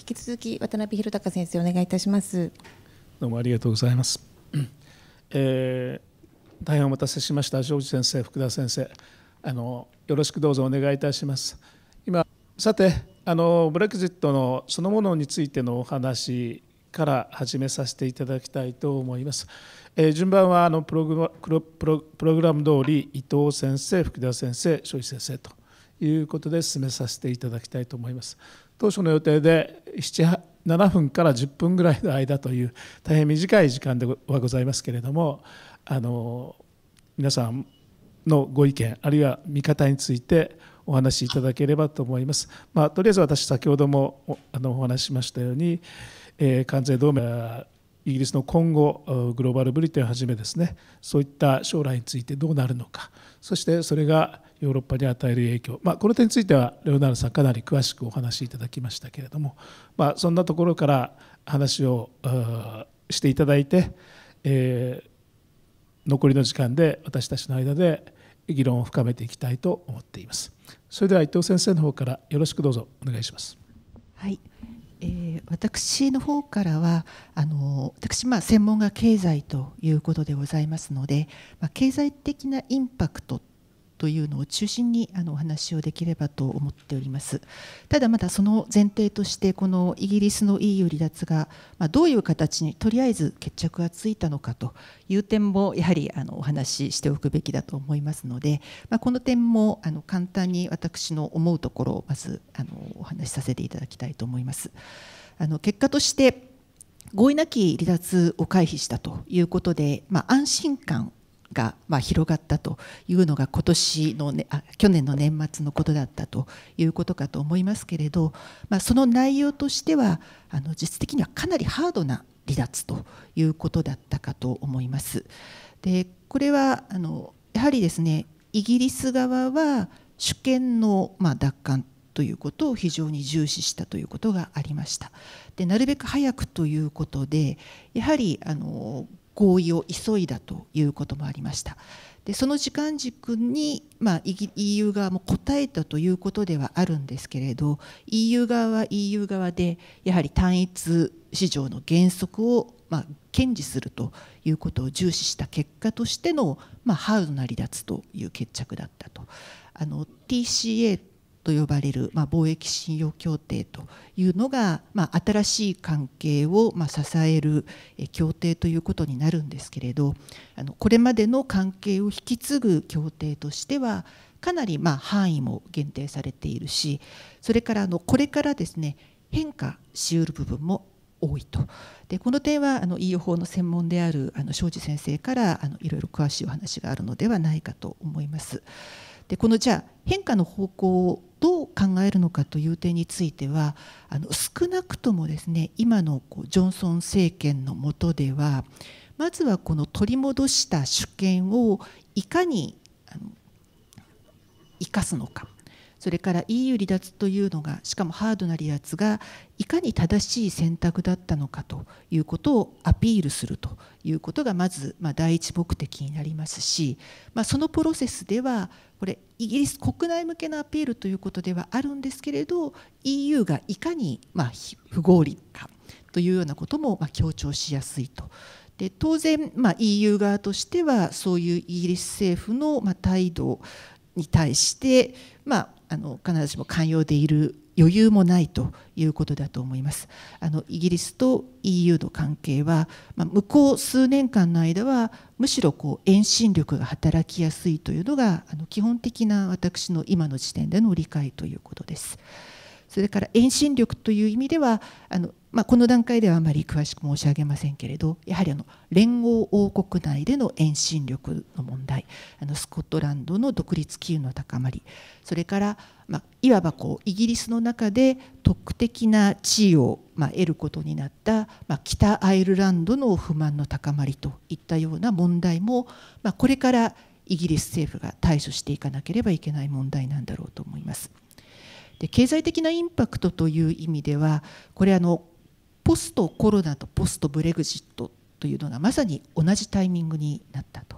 引き続き渡辺弘隆先生お願いいたします。 どうもありがとうございます。えー、大変お待たせしました。庄司先生、福田先生、あのよろしくどうぞお願いいたします。今さてあのブレグジットのそのものについてのお話から始めさせていただきたいと思います。えー、順番はあのプログラプロプロプログラム通り伊藤先生、福田先生、庄司先生ということで進めさせていただきたいと思います。当初の予定でななふんからじゅっぷんぐらいの間という大変短い時間ではございますけれども、あの皆さんのご意見あるいは見方についてお話しいただければと思います。まあ、とりあえず私先ほども お, あのお話ししましたように、えー、関税同盟はイギリスの今後グローバルブリテンをはじめですね、そういった将来についてどうなるのか、そしてそれがヨーロッパに与える影響、まあ、この点についてはレオナルドさんかなり詳しくお話しいただきましたけれども、まあ、そんなところから話をしていただいて、えー、残りの時間で私たちの間で議論を深めていきたいと思っています。それでは伊藤先生の方からよろしくどうぞお願いします。 はい、えー、私の方からはあの私、まあ、専門が経済ということでございますので、まあ、経済的なインパクトというのを中心にあのお話をできればと思っております。ただまだその前提としてこのイギリスの イーユー 離脱が、まあ、どういう形にとりあえず決着がついたのかという点もやはりあのお話ししておくべきだと思いますので、まあ、この点もあの簡単に私の思うところをまずあのお話しさせていただきたいと思います。あの結果として合意なき離脱を回避したということで、まあ、安心感がまあ広がったというのが今年の、ね、あ去年の年末のことだったということかと思いますけれど、まあ、その内容としてはあの実質的にはかなりハードな離脱ということだったかと思います。でこれはあのやはりですね、イギリス側は主権のまあ奪還ということを非常に重視したということがありました。でなるべく早くということでやはりあの合意を急いだということもありました。でその時間軸に、まあ、イーユー 側も応えたということではあるんですけれど、 イーユー 側は イーユー 側でやはり単一市場の原則を、まあ、堅持するということを重視した結果としての、まあ、ハードな離脱という決着だったと。あの ティーシーエー と呼ばれる、まあ、貿易信用協定というのが、まあ、新しい関係を、まあ、支える協定ということになるんですけれど、あのこれまでの関係を引き継ぐ協定としてはかなりまあ範囲も限定されているし、それからあのこれからですね変化しうる部分も多いと。でこの点はあの イーユー 法の専門であるあの庄司先生からあのいろいろ詳しいお話があるのではないかと思います。でこのじゃあ変化の方向をどう考えるのかという点についてはあの少なくともですね今のこうジョンソン政権の下ではまずはこの取り戻した主権をいかにあの生かすのか、それから イーユー 離脱というのがしかもハードな離脱がいかに正しい選択だったのかということをアピールするということがまずまあ第一目的になりますし、まあ、そのプロセスではこれイギリス国内向けのアピールということではあるんですけれど イーユー がいかにまあ不合理かというようなこともまあ強調しやすいと。で当然まあ イーユー 側としてはそういうイギリス政府のまあ態度に対して、まあ、あの必ずしも寛容でいる余裕もないということだと思います。あのイギリスと イーユー の関係は、まあ、向こう数年間の間はむしろこう遠心力が働きやすいというのがあの基本的な私の今の時点での理解ということです。それから遠心力という意味ではあの、まあ、この段階ではあまり詳しく申し上げませんけれど、やはりあの連合王国内での遠心力の問題、あのスコットランドの独立機運の高まり、それから、まあ、いわばこうイギリスの中で特的な地位を、まあ、得ることになった、まあ、北アイルランドの不満の高まりといったような問題も、まあ、これからイギリス政府が対処していかなければいけない問題なんだろうと思います。で経済的なインパクトという意味ではこれあのポストコロナとポストブレグジットというのがまさに同じタイミングになったと。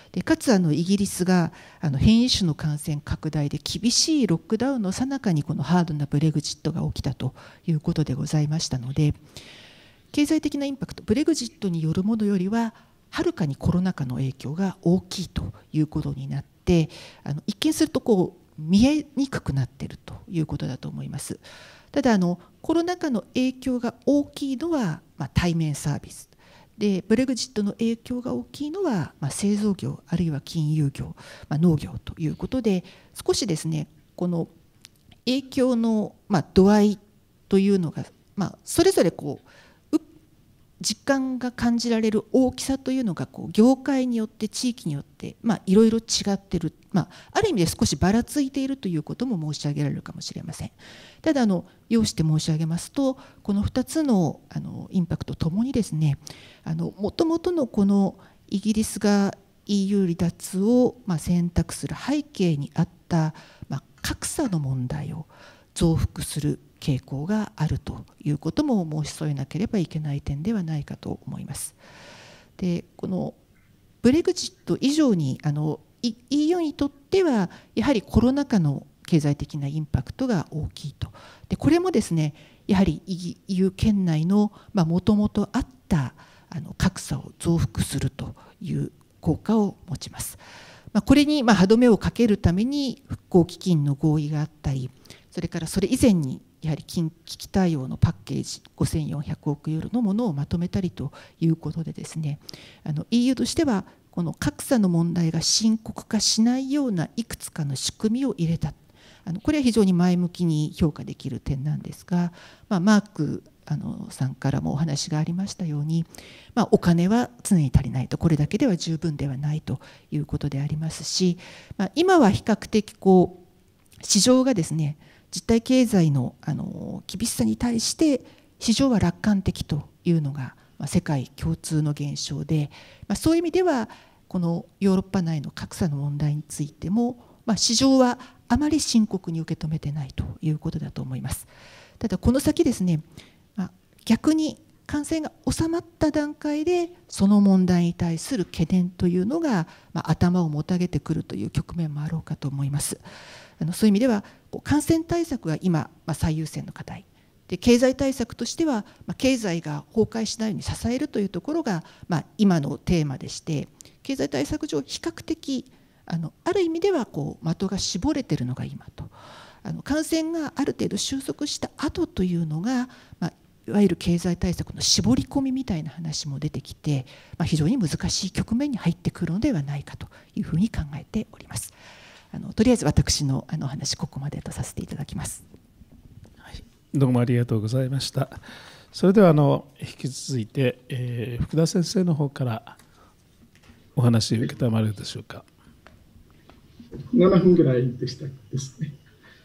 でかつあのイギリスがあの変異種の感染拡大で厳しいロックダウンの最中にこのハードなブレグジットが起きたということでございましたので、経済的なインパクト、ブレグジットによるものよりははるかにコロナ禍の影響が大きいということになって、あの一見するとこう見えにくくなっているということだと思います。ただあのコロナ禍の影響が大きいのは、まあ、対面サービスで、ブレグジットの影響が大きいのは、まあ、製造業あるいは金融業、まあ、農業ということで、少しですねこの影響の、まあ、度合いというのが、まあ、それぞれこう実感が感じられる大きさというのがこう業界によって地域によってまあいろいろ違っている、まあ、ある意味で少しばらついているということも申し上げられるかもしれません。ただあの要して申し上げますと、このふたつのあのインパクトともにですね、もともとのこのイギリスが イーユー 離脱をまあ選択する背景にあった、まあ、格差の問題を増幅する傾向があるということも申し添えなければいけない点ではないかと思います。でこのブレグジット以上にあの イーユー にとってはやはりコロナ禍の経済的なインパクトが大きいと。でこれもですねやはり イーユー 圏内のもともとあったあの格差を増幅するという効果を持ちます。まあ、これにまあ歯止めをかけるために復興基金の合意があったり、それからそれ以前にやはり危機対応のパッケージごせんよんひゃくおくユーロのものをまとめたりということでですね、あの イーユー としてはこの格差の問題が深刻化しないようないくつかの仕組みを入れた、あのこれは非常に前向きに評価できる点なんですが、まあ、マークあのさんからもお話がありましたように、まあ、お金は常に足りないと、これだけでは十分ではないということでありますし、まあ、今は比較的こう市場がですね実体経済 の, あの厳しさに対して市場は楽観的というのが、まあ、世界共通の現象で、まあ、そういう意味ではこのヨーロッパ内の格差の問題についても、まあ、市場はあまり深刻に受け止めてないということだと思います。ただこの先ですね、まあ、逆に感染が収まった段階でその問題に対する懸念というのが、まあ、頭をもたげてくるという局面もあろうかと思います。あのそういう意味では感染対策が今、まあ、最優先の課題で、経済対策としては、まあ、経済が崩壊しないように支えるというところが、まあ、今のテーマでして、経済対策上比較的あのある意味ではこう的が絞れているのが今と、あの感染がある程度収束した後というのが、まあ、いわゆる経済対策の絞り込みみたいな話も出てきて、まあ、非常に難しい局面に入ってくるのではないかというふうに考えております。あのとりあえず私のあの話ここまでとさせていただきます。 はい、どうもありがとうございました。それではあの引き続いて、えー、福田先生の方からお話を承れるでしょうか。 ななふんぐらいでしたですね。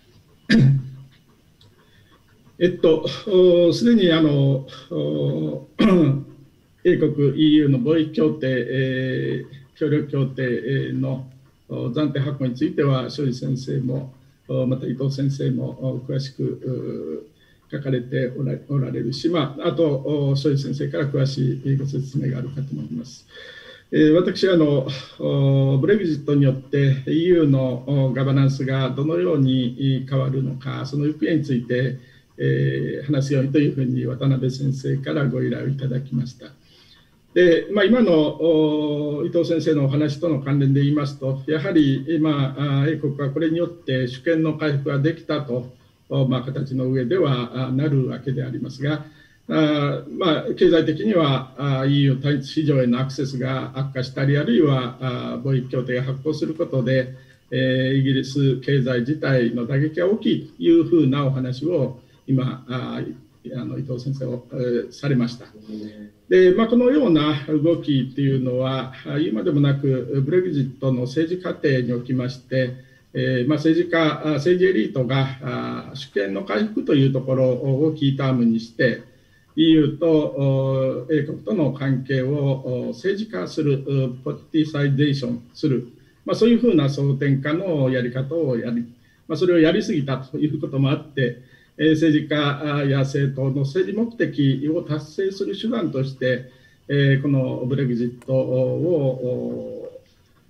えっとすでにあの英国 イーユー の貿易協定、えー、協力協定の暫定発行については庄司先生もまた伊藤先生も詳しく書かれておられるし、まあ、あと庄司先生から詳しいご説明があるかと思います。私はあのブレグジットによって イーユー のガバナンスがどのように変わるのか、その行方について話すようにというふうに渡辺先生からご依頼をいただきました。でまあ、今の伊藤先生のお話との関連で言いますと、やはり今、英国はこれによって主権の回復ができたと、まあ、形の上ではなるわけでありますが、あまあ、経済的には イーユー 単一市場へのアクセスが悪化したり、あるいは貿易協定が発効することで、えー、イギリス経済自体の打撃が大きいというふうなお話を今、ああの伊藤先生を、えー、されました。でまあ、このような動きというのは言うまでもなくブレグジットの政治過程におきまして、えーまあ、政治家政治エリートが主権の回復というところをキータームにして イーユー と英国との関係を政治化するポティサイゼーションする、まあ、そういうふうな争点化のやり方をやり、まあ、それをやりすぎたということもあって政治家や政党の政治目的を達成する手段としてこのブレグジットを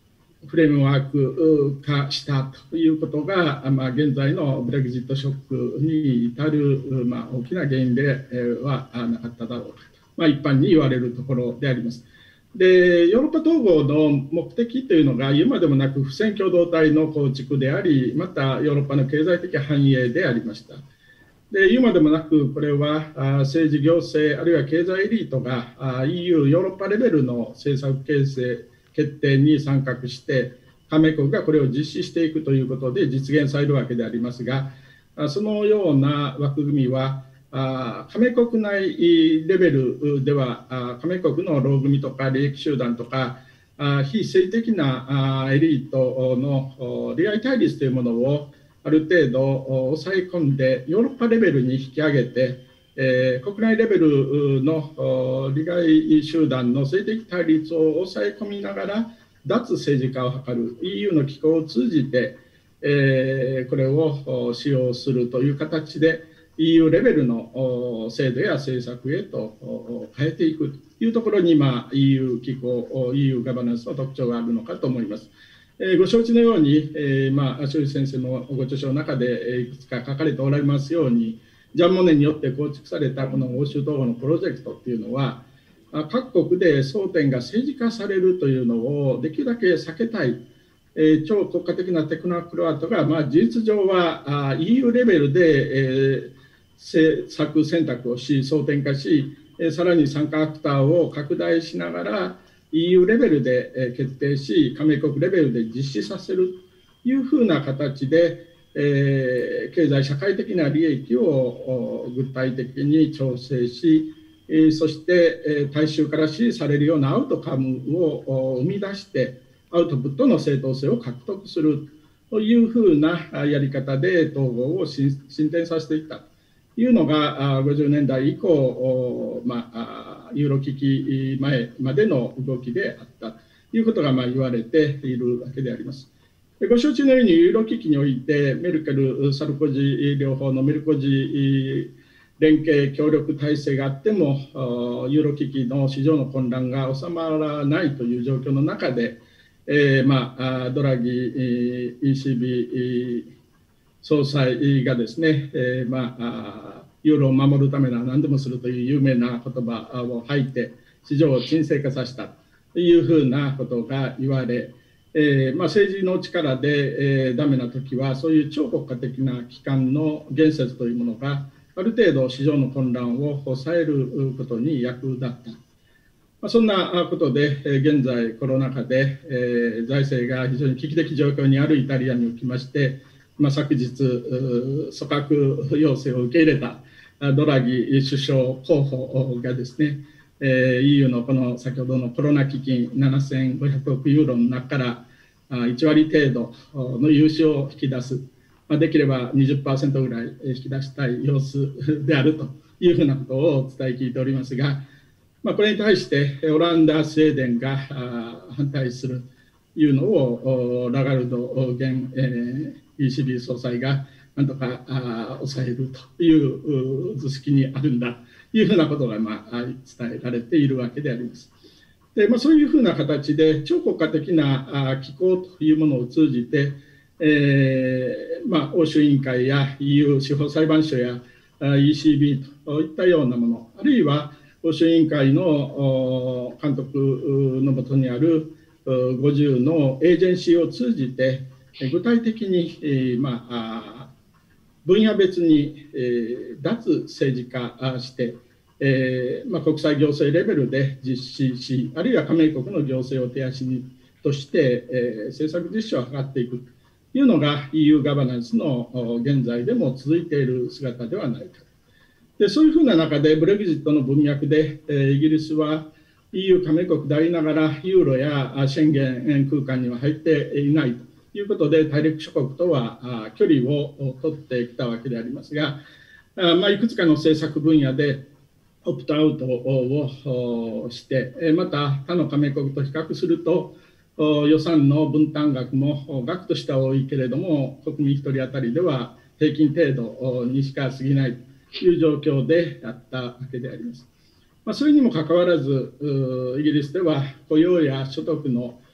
フレームワーク化したということが、まあ、現在のブレグジットショックに至る、まあ、大きな原因ではなかっただろうかと、まあ、一般に言われるところであります。で、ヨーロッパ統合の目的というのが言うまでもなく不戦共同体の構築であり、またヨーロッパの経済的繁栄でありました。で、言うまでもなくこれは政治行政あるいは経済エリートが イーユー ヨーロッパレベルの政策形成決定に参画して加盟国がこれを実施していくということで実現されるわけでありますが、そのような枠組みは加盟国内レベルでは加盟国の労組とか利益集団とか非政治的なエリートの利害対立というものをある程度抑え込んでヨーロッパレベルに引き上げて、えー、国内レベルの利害集団の政治的対立を抑え込みながら脱政治化を図る イーユー の機構を通じて、えー、これを使用するという形で イーユー レベルの制度や政策へと変えていくというところに、まあ、イーユー 機構 イーユー ガバナンスの特徴があるのかと思います。えー、ご承知のように、えーまあ、庄司先生のご著書の中でいくつか書かれておられますようにジャン・モネによって構築されたこの欧州統合のプロジェクトっていうのは各国で争点が政治化されるというのをできるだけ避けたい、えー、超国家的なテクノクロアートが、まあ、事実上は イーユー レベルで、えー、政策選択をし争点化し、えー、さらに参加アクターを拡大しながら イーユー レベルで決定し加盟国レベルで実施させるというふうな形で、えー、経済社会的な利益を具体的に調整し、えー、そして、えー、大衆から支持されるようなアウトカムを生み出してアウトプットの正当性を獲得するというふうなやり方で統合を進展させていったというのがごじゅうねんだい以降、まあ、ユーロ危機前までの動きであったということがまあ言われているわけであります。ご承知のようにユーロ危機においてメルケル・サルコジ両方のメルコジ連携協力体制があってもユーロ危機の市場の混乱が収まらないという状況の中で、えーまあ、ドラギ イーシービー 総裁がですね、えーまあ、ユーロを守るためなら何でもするという有名な言葉を吐いて市場を沈静化させたというふうなことが言われ、えーまあ、政治の力で、えー、ダメな時はそういう超国家的な機関の言説というものがある程度市場の混乱を抑えることに役立った、まあ、そんなことで、えー、現在コロナ禍で、えー、財政が非常に危機的状況にあるイタリアにおきまして、まあ、昨日組閣要請を受け入れたドラギ首相候補がですね、えー、イーユー のこの先ほどのコロナ基金ななせんごひゃくおくユーロの中からいちわり程度の融資を引き出す、まあ、できれば にじゅっパーセント ぐらい引き出したい様子であるというふうなことを伝え聞いておりますが、まあ、これに対してオランダ、スウェーデンが反対するというのをラガルド現、えー、イーシービー 総裁がなんとか抑えるという図式にあるんだというふうなことがまあ伝えられているわけであります。でまあ、そういうふうな形で超国家的な機構というものを通じて、えーまあ、欧州委員会や イーユー 司法裁判所や イーシービー といったようなもの、あるいは欧州委員会の監督のもとにあるごじゅうのエージェンシーを通じて具体的に、えーまあ、分野別に、えー、脱政治化して、えーまあ、国際行政レベルで実施し、あるいは加盟国の行政を手足にとして、えー、政策実施を図っていくというのが イーユー ガバナンスの現在でも続いている姿ではないか。でそういうふうな中でブレグジットの文脈で、えー、イギリスは イーユー 加盟国でありながらユーロやシェンゲン空間には入っていないということで大陸諸国とは距離を取ってきたわけでありますが、まあ、いくつかの政策分野でオプトアウトをしてまた他の加盟国と比較すると予算の分担額も額としては多いけれども国民ひとり当たりでは平均程度にしか過ぎないという状況であったわけであります。まあ、それにもかかわらずイギリスでは雇用や所得の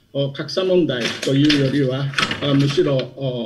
格差問題というよりは、むしろ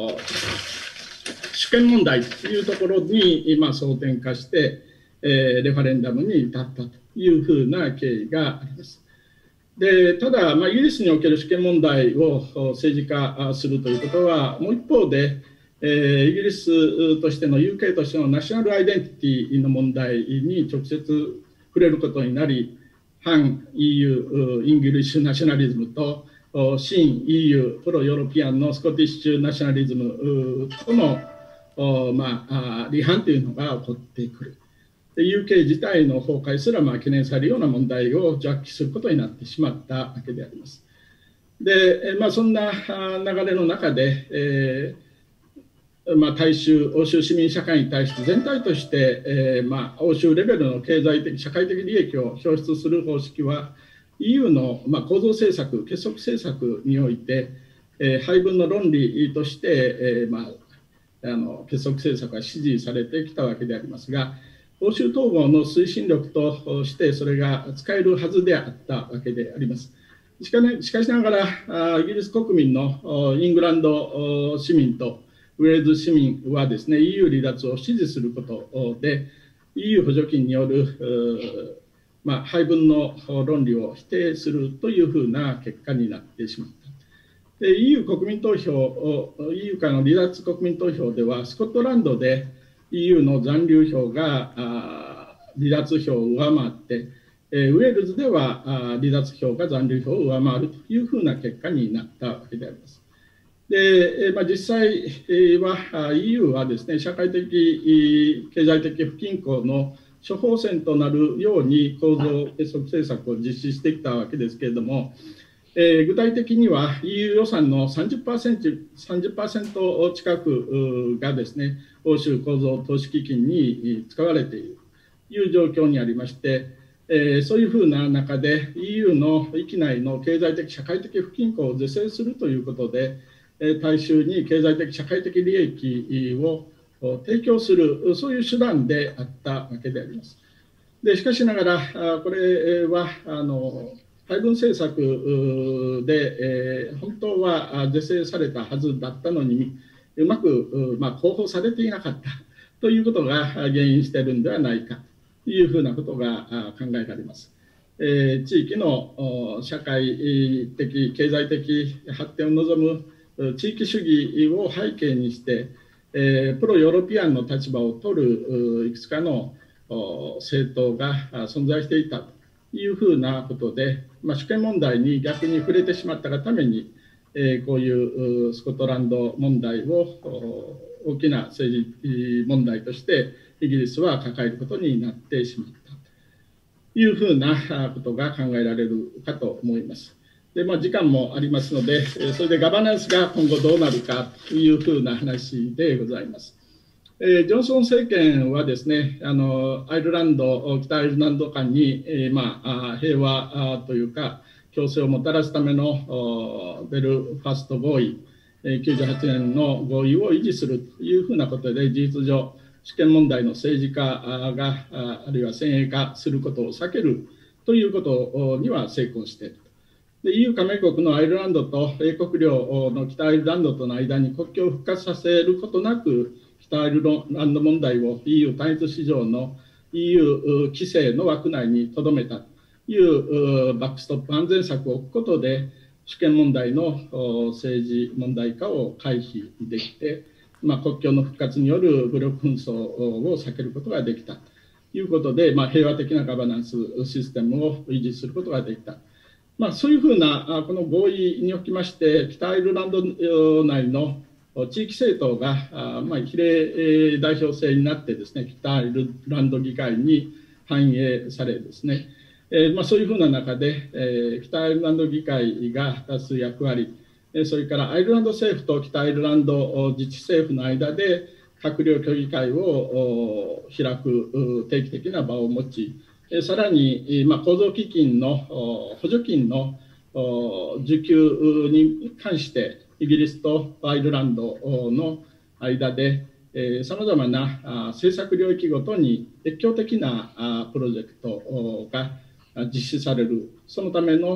主権問題というところに今争点化して、えー、レファレンダムに至ったというふうな経緯があります。でただ、まあ、イギリスにおける主権問題を政治化するということは、もう一方で、えー、イギリスとしての ユーケー としてのナショナルアイデンティティの問題に直接触れることになり、反 イーユー イングリッシュナショナリズムと新 イーユー プロヨーロピアンのスコティッシュナショナリズムとの、まあ、離反というのが起こってくる。ユーケー 自体の崩壊すらまあ懸念されるような問題を着起することになってしまったわけであります。で、まあ、そんな流れの中で、えーまあ、大衆、欧州市民社会に対して全体として、えーまあ、欧州レベルの経済的、社会的利益を表出する方式は、イーユー の、まあ、構造政策、結束政策において、えー、配分の論理として、えーまあ、あの結束政策が支持されてきたわけでありますが、欧州統合の推進力としてそれが使えるはずであったわけであります。しかし、しかしながら、イギリス国民のイングランド市民とウェールズ市民はですね、イーユー 離脱を支持することで、イーユー 補助金による、まあ、配分の論理を否定するというふうな結果になってしまった。で イーユー 国民投票を、イーユー からの離脱国民投票では、スコットランドでイーユー の残留票が離脱票を上回って、ウェールズでは離脱票が残留票を上回るというふうな結果になったわけであります。でまあ、実際は イーユー はですね、社会的、経済的不均衡の処方箋となるように構造結束政策を実施してきたわけですけれども、えー、具体的には イーユー 予算の さんじゅっパーセント、さんじゅっパーセント 近くがですね、欧州構造投資基金に使われているという状況にありまして、えー、そういうふうな中で イーユー の域内の経済的社会的不均衡を是正するということで、大衆に経済的社会的利益を提供する、そういう手段であったわけであります。でしかしながら、これはあの配分政策で、えー、本当は是正されたはずだったのに、うまく、まあ、広報されていなかったということが原因しているのではないかというふうなことが考えられます。えー、地域の社会的、経済的発展を望む地域主義を背景にして、えー、プロヨーロピアンの立場を取るいくつかの政党が存在していたというふうなことで、まあ、主権問題に逆に触れてしまったがために、えー、こういうスコットランド問題を大きな政治問題としてイギリスは抱えることになってしまったというふうなことが考えられるかと思います。でまあ、時間もありますので、それでガバナンスが今後どうなるかというふうな話でございます。えー、ジョンソン政権はですね、あのアイルランド、北アイルランド間に、えーまあ、平和というか、共生をもたらすためのベルファスト合意、きゅうじゅうはちねんの合意を維持するというふうなことで、事実上、主権問題の政治化が、あるいは先鋭化することを避けるということには成功している。イーユー 加盟国のアイルランドと英国領の北アイルランドとの間に国境を復活させることなく、北アイルランド問題を イーユー 単一市場の イーユー 規制の枠内にとどめたというバックストップ安全策を置くことで、主権問題の政治問題化を回避できて、まあ、国境の復活による武力紛争を避けることができたということで、まあ、平和的なガバナンスシステムを維持することができた。まあ、そういうふうなこの合意におきまして、北アイルランド内の地域政党が、まあ、比例代表制になってですね、北アイルランド議会に反映されですね、えーまあ、そういうふうな中で、えー、北アイルランド議会が果たす役割、それからアイルランド政府と北アイルランド自治政府の間で閣僚協議会を開く定期的な場を持ち、さらに、まあ、構造基金の補助金の受給に関してイギリスとアイルランドの間でさまざまな政策領域ごとに越境的なプロジェクトが実施される、そのための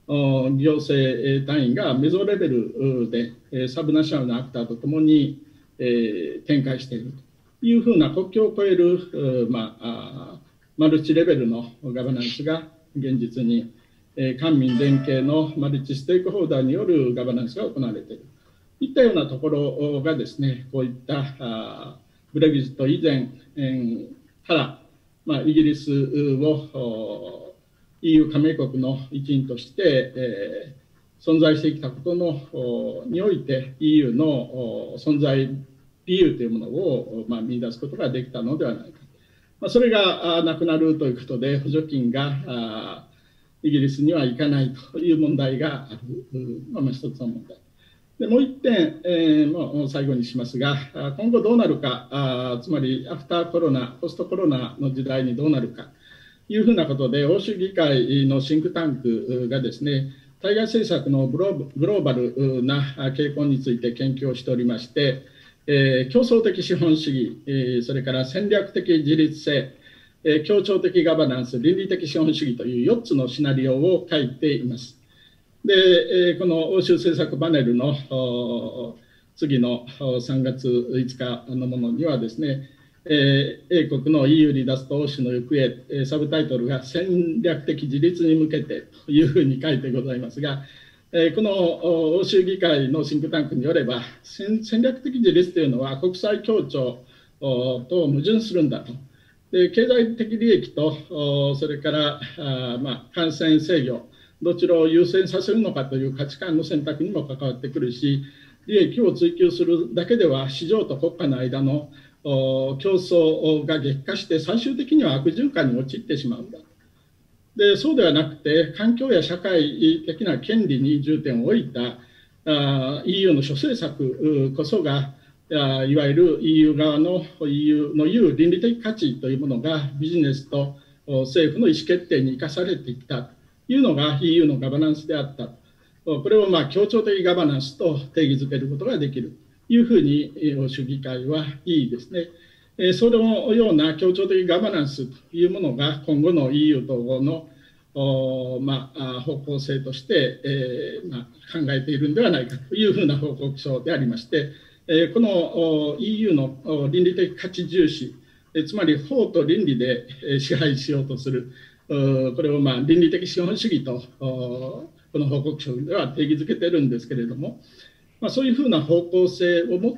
行政単位がメゾレベルでサブナショナルのアクターとともに展開しているというふうな国境を越える、まあ、マルチレベルのガバナンスが現実に官民連携のマルチステークホルダーによるガバナンスが行われているといったようなところがですね、こういったブレグジット以前から、まあ、イギリスを イーユー 加盟国の一員として、えー、存在してきたことのにおいて イーユー の存在理由というものを、まあ、見出すことができたのではないか、まあ、それがなくなるということで補助金があイギリスにはいかないという問題がある、まあ、一つの問題で、もう一点、えー、もう最後にしますが、今後どうなるか、あつまりアフターコロナポストコロナの時代にどうなるかというふうなことで、欧州議会のシンクタンクがですね、対外政策のグローバルな傾向について研究をしておりまして、えー、競争的資本主義、えー、それから戦略的自立性、えー、協調的ガバナンス、倫理的資本主義というよっつのシナリオを書いています。で、えー、この欧州政策パネルの次のさんがついつかのものにはですね、えー、英国の イーユー 離脱と欧州の行方、サブタイトルが戦略的自立に向けてというふうに書いてございますが、えー、この欧州議会のシンクタンクによれば、戦略的自立というのは国際協調と矛盾するんだと。で、経済的利益とそれからあ、まあ、感染制御どちらを優先させるのかという価値観の選択にも関わってくるし、利益を追求するだけでは市場と国家の間の競争が激化して最終的には悪循環に陥ってしまうんだ。で、そうではなくて環境や社会的な権利に重点を置いたあ イーユー の諸政策こそがあいわゆる イーユー 側の イーユー の言う倫理的価値というものがビジネスと政府の意思決定に生かされていったというのが イーユー のガバナンスであった。これをまあ協調的ガバナンスと定義づけることができるというふうに欧州議会はいいですね。そのような協調的ガバナンスというものが今後の イーユー 統合のまあ、方向性として、えーまあ、考えているのではないかというふうな報告書でありまして、えー、この イーユー の倫理的価値重視、えー、つまり法と倫理で支配しようとする、これをまあ倫理的資本主義とこの報告書では定義づけているんですけれども、まあ、そういうふうな方向性を持って、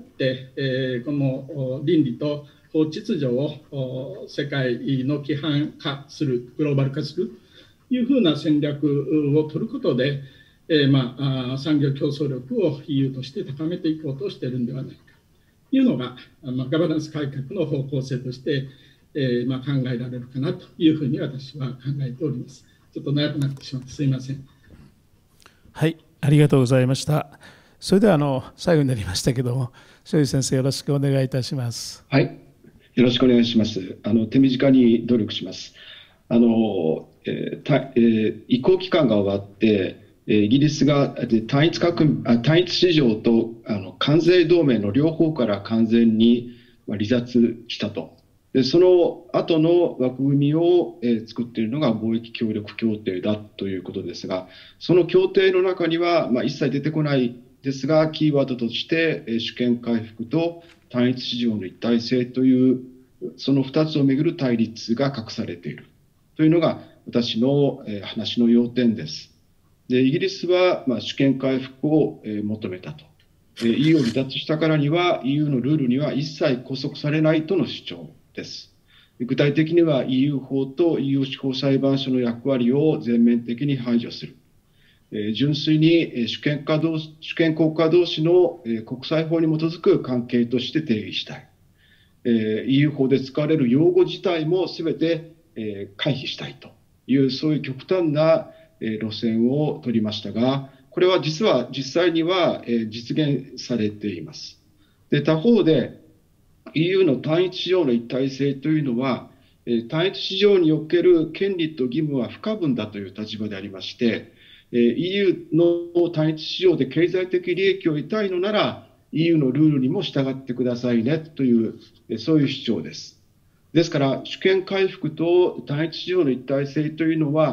えー、この倫理と法秩序を世界の規範化する、グローバル化するというふうな戦略を取ることで、えーまあ、産業競争力を イーユー として高めていこうとしているのではないかというのが、まあ、ガバナンス改革の方向性として、えーまあ、考えられるかなというふうに私は考えております。ちょっと長くなってしまってすみません。 はい、ありがとうございました。それではあの最後になりましたけども、庄司先生よろしくお願いいたします。 はい、よろしくお願いします。あの手短に努力します。あの、えーえー、移行期間が終わって、イギリスが単一革単一市場とあの関税同盟の両方から完全に離脱したと。でその後の枠組みを、えー、作っているのが貿易協力協定だということですが、その協定の中には、まあ、一切出てこないですが、キーワードとして、えー、主権回復と単一市場の一体性というそのふたつをめぐる対立が隠されているというのが私の、えー、話の要点です。でイギリスは、まあ、主権回復を、えー、求めたと。で イーユー を離脱したからには イーユー のルールには一切拘束されないとの主張です。具体的には イーユー 法と イーユー 司法裁判所の役割を全面的に排除する。えー、純粋に主権家同主権国家同士の、えー、国際法に基づく関係として定義したい。えー、イーユー 法で使われる用語自体もすべて、えー、回避したいというそういう極端な、えー、路線を取りましたが、これは実は実際には、えー、実現されています。で他方でイーユー の単一市場の一体性というのは、えー、単一市場における権利と義務は不可分だという立場でありまして、えー、イーユー の単一市場で経済的利益を得たいのなら イーユー のルールにも従ってくださいねという、えー、そういう主張です。ですから主権回復と単一市場の一体性というのは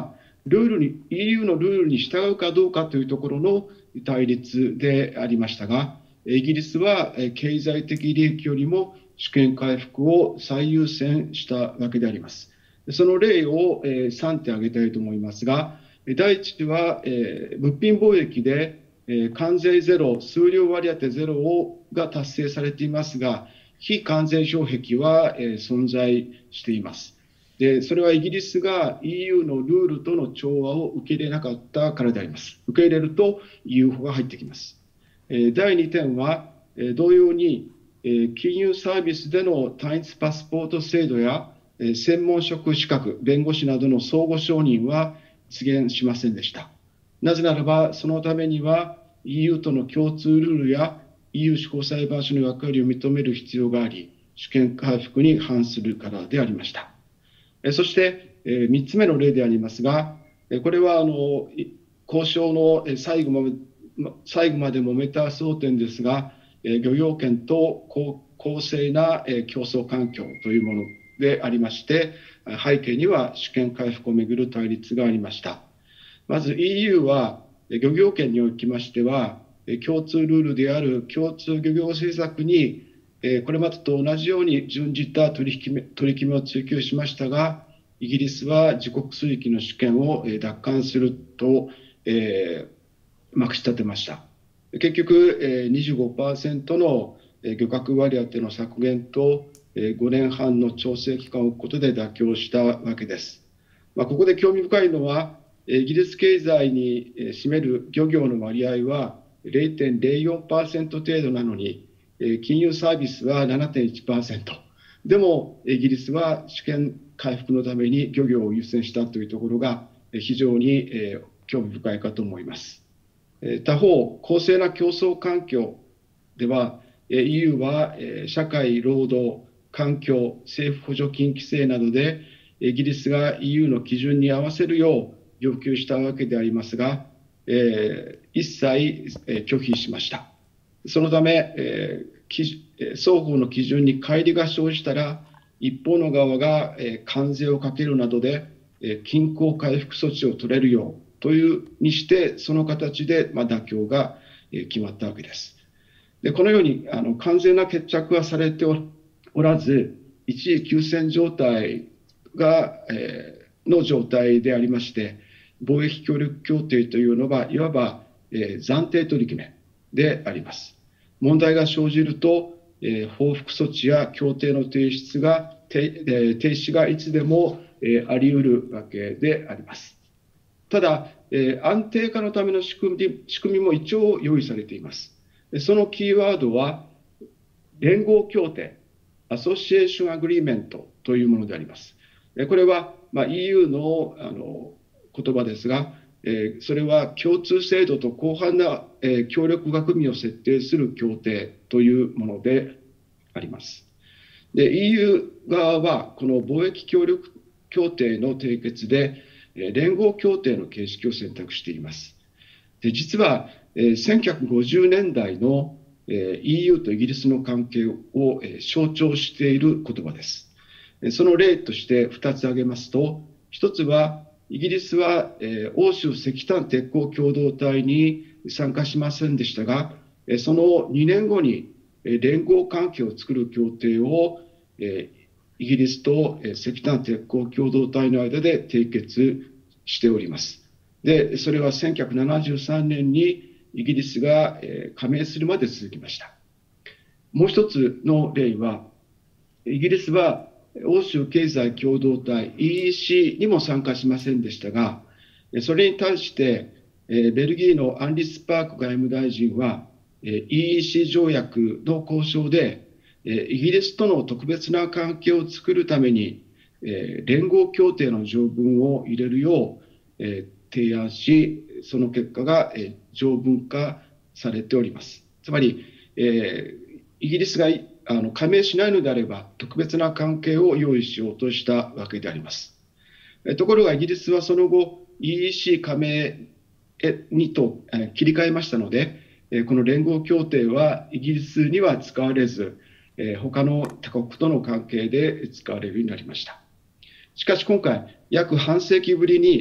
ルールに イーユー のルールに従うかどうかというところの対立でありましたが、イギリスは経済的利益よりも主権回復を最優先したわけであります。その例をさんてん挙げたいと思いますが、第一は物品貿易で関税ゼロ、数量割当ゼロが達成されていますが、非関税障壁は存在しています。で、それはイギリスが イーユー のルールとの調和を受け入れなかったからであります。受け入れると イーユー 法が入ってきます。だいにてんは、同様に金融サービスでの単一パスポート制度や専門職資格、弁護士などの相互承認は実現しませんでした。なぜならば、そのためには イーユー との共通ルールや イーユー 司法裁判所の役割を認める必要があり、主権回復に反するからでありました。そしてみっつめの例でありますが、これはあの交渉の最後まで最後まで揉めた争点ですが、漁業権と公正な競争環境というものでありまして、背景には主権回復をめぐる対立がありました。まず イーユー は漁業権におきましては、共通ルールである共通漁業政策にこれまでと同じように準じた取り決め、取り決めを追求しましたが、イギリスは自国水域の主権を奪還すると、えーまくし立てました。結局 にじゅうごパーセント の漁獲割当の削減とごねんはんの調整期間を置くことで妥協したわけです。まあ、ここで興味深いのは、イギリス経済に占める漁業の割合は れいてんれいよんパーセント 程度なのに、金融サービスは ななてんいちパーセント。でもイギリスは主権回復のために漁業を優先したというところが非常に興味深いかと思います。他方、公正な競争環境では イーユー は社会、労働、環境、政府補助金規制などでイギリスが イーユー の基準に合わせるよう要求したわけでありますが、えー、一切拒否しました。そのため、えー、双方の基準に乖離が生じたら、一方の側が、えー、関税をかけるなどで、えー、均衡回復措置を取れるようというにして、その形で、まあ、妥協が、えー、決まったわけです。でこのようにあの完全な決着はされておらず、一時休戦状態が、えー、の状態でありまして、貿易協力協定というのがいわば、えー、暫定取り決めであります。問題が生じると、えー、報復措置や協定の提出が、停止がいつでも、えー、あり得るわけであります。ただ、えー、安定化のための仕組み、仕組みも一応用意されています。そのキーワードは、連合協定、アソシエーションアグリーメントというものであります。これは、まあ、イーユー の、あの言葉ですが、えー、それは共通制度と広範な、えー、協力枠組みを設定する協定というものであります。で、イーユー 側はこの貿易協力協定の締結で、えー、連合協定の形式を選択しています。で、実は、えー、せんきゅうひゃくごじゅうねんだいの、えー、イーユー とイギリスの関係を、えー、象徴している言葉です。その例としてふたつ挙げますと、ひとつはイギリスは、えー、欧州石炭鉄鋼共同体に参加しませんでしたが、えー、そのにねんごに、えー、連合関係を作る協定を、えー、イギリスと、えー、石炭鉄鋼共同体の間で締結しております。で、それはせんきゅうひゃくななじゅうさんねんにイギリスが、えー、加盟するまで続きました。もう一つの例は、イギリスは欧州経済共同体 イーイーシー にも参加しませんでしたが、それに対してベルギーのアンリス・パーク外務大臣は イーイーシー 条約の交渉でイギリスとの特別な関係を作るために連合協定の条文を入れるよう提案し、その結果が条文化されております。つまりイギリスがあの加盟しないのであれば特別な関係を用意しようとしたわけであります。ところがイギリスはその後 イーイーシー 加盟にと切り替えましたので、この連合協定はイギリスには使われず、他の他国との関係で使われるようになりました。しかし今回約半世紀ぶりに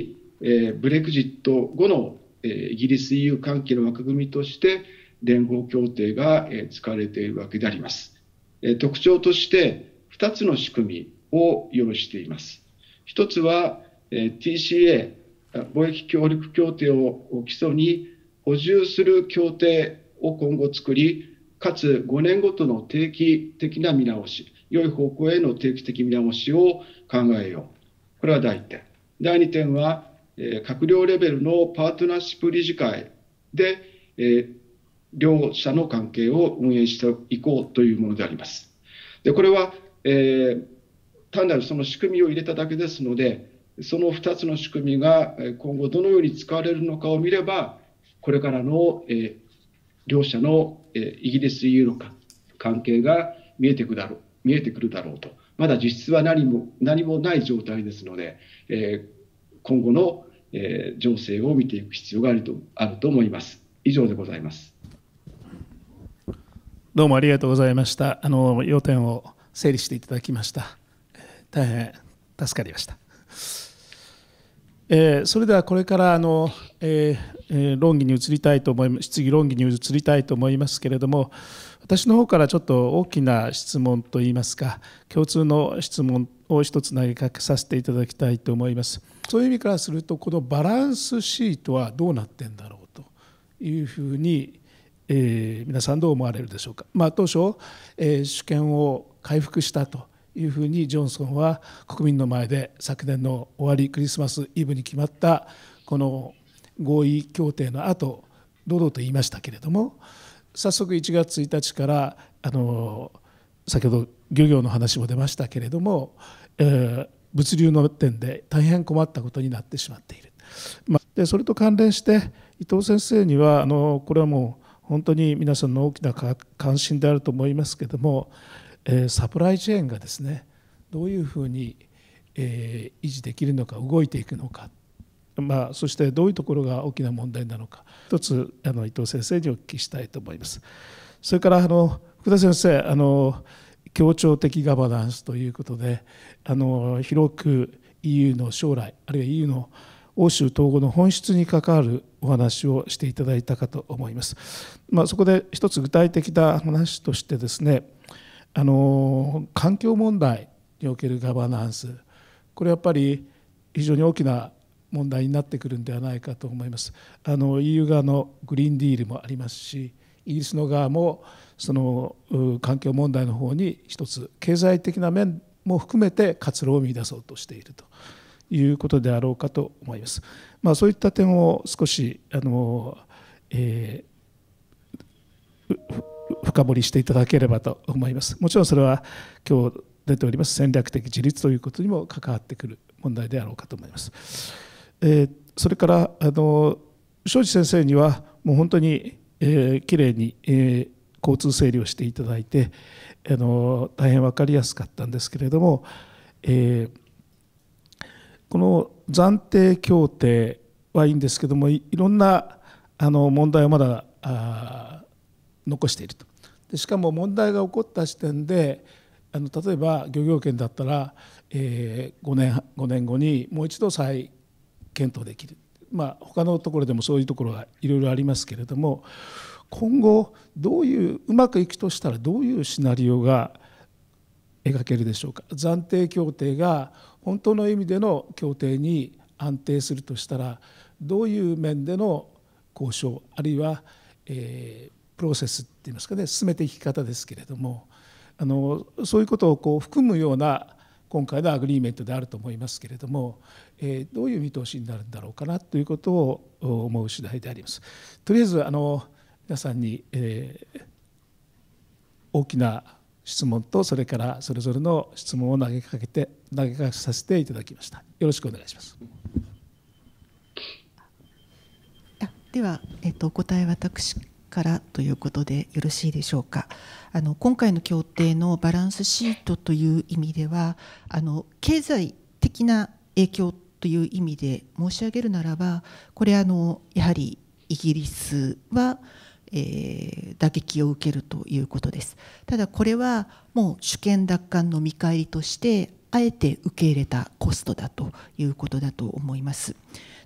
えー、ブレグジット後の、えー、イギリス イーユー 関係の枠組みとして連合協定が、えー、使われているわけであります。えー、特徴としてふたつの仕組みを用意しています。一つは、えー、ティーシーエー 貿易協力協定を基礎に補充する協定を今後作り、かつごねんごとの定期的な見直し、良い方向への定期的見直しを考えよう。これはだいいってん。だいにてんは、えー、閣僚レベルのパートナーシップ理事会で、えー、両者の関係を運営していこうというものであります。で、これは、えー、単なるその仕組みを入れただけですので、そのふたつの仕組みが今後どのように使われるのかを見れば、これからの、えー、両者の、えー、イギリス イーユー の関係が見えてくるだろう、見えてくるだろうと。まだ実質は何も、何もない状態ですので、えー今後の、えー、情勢を見ていく必要があると、あると思います。以上でございます。 どうもありがとうございました。あの要点を整理していただきました。大変助かりました。えー、それではこれからあの、えー、論議に移りたいと思います。質疑論議に移りたいと思いますけれども、私の方からちょっと大きな質問といいますか、共通の質問を一つ投げかけさせていただきたいと思います。そういう意味からすると、このバランスシートはどうなってんだろうというふうに、えー、皆さんどう思われるでしょうか。まあ、当初、えー、主権を回復したというふうにジョンソンは国民の前で昨年の終わりクリスマスイブに決まったこの合意協定の後、堂々と言いましたけれども、早速いちがつついたちからあの先ほど漁業の話も出ましたけれども、えー、物流の点で大変困ったことになってしまっている。まあ、でそれと関連して伊藤先生にはあのこれはもう本当に皆さんの大きな関心であると思いますけれども、えー、サプライチェーンがですねどういうふうに、えー、維持できるのか動いていくのか、まあ、そしてどういうところが大きな問題なのか一つあの伊藤先生にお聞きしたいと思います。それからあの福田先生、あの協調的ガバナンスということであの広く イーユー の将来あるいは イーユー の欧州統合の本質に関わるお話をしていただいたかと思います。まあ、そこで一つ具体的な話としてですね、あの環境問題におけるガバナンス、これやっぱり非常に大きな問題になってくるんではないかと思います。あの イーユー 側のグリーンディールもありますし、イギリスの側もその環境問題の方に一つ経済的な面も含めて活路を見出そうとしているということであろうかと思います。まあ、そういった点を少しあの、えー、深掘りしていただければと思います。もちろんそれは今日出ております戦略的自立ということにも関わってくる問題であろうかと思います。えー、それからあの庄司先生にはもう本当に、えー、きれいに、えー、交通整理をしていただいてあの大変分かりやすかったんですけれども、えーこの暫定協定はいいんですけども、いろんなあの問題をまだあ残していると。でしかも問題が起こった時点であの例えば漁業権だったら、えー、ごねん、ごねんごにもう一度再検討できる、まあ、他のところでもそういうところがいろいろありますけれども、今後どういううまくいくとしたらどういうシナリオが描けるでしょうか。暫定協定が本当の意味での協定に安定するとしたらどういう面での交渉あるいは、えー、プロセスっていいますかね、進めていき方ですけれども、あのそういうことをこう含むような今回のアグリーメントであると思いますけれども、えー、どういう見通しになるんだろうかなということを思う次第であります。とりあえずあの皆さんに、えー、大きな質問とそれからそれぞれの質問を投げかけて投げかけさせていただきました。よろしくお願いします。 では、えっと、お答え私からということでよろしいでしょうか。あの今回の協定のバランスシートという意味では、あの経済的な影響という意味で申し上げるならば、これあのやはりイギリスはえー、打撃を受けるということです。ただこれはもう主権奪還の見返りとしてあえて受け入れたコストだということだと思います。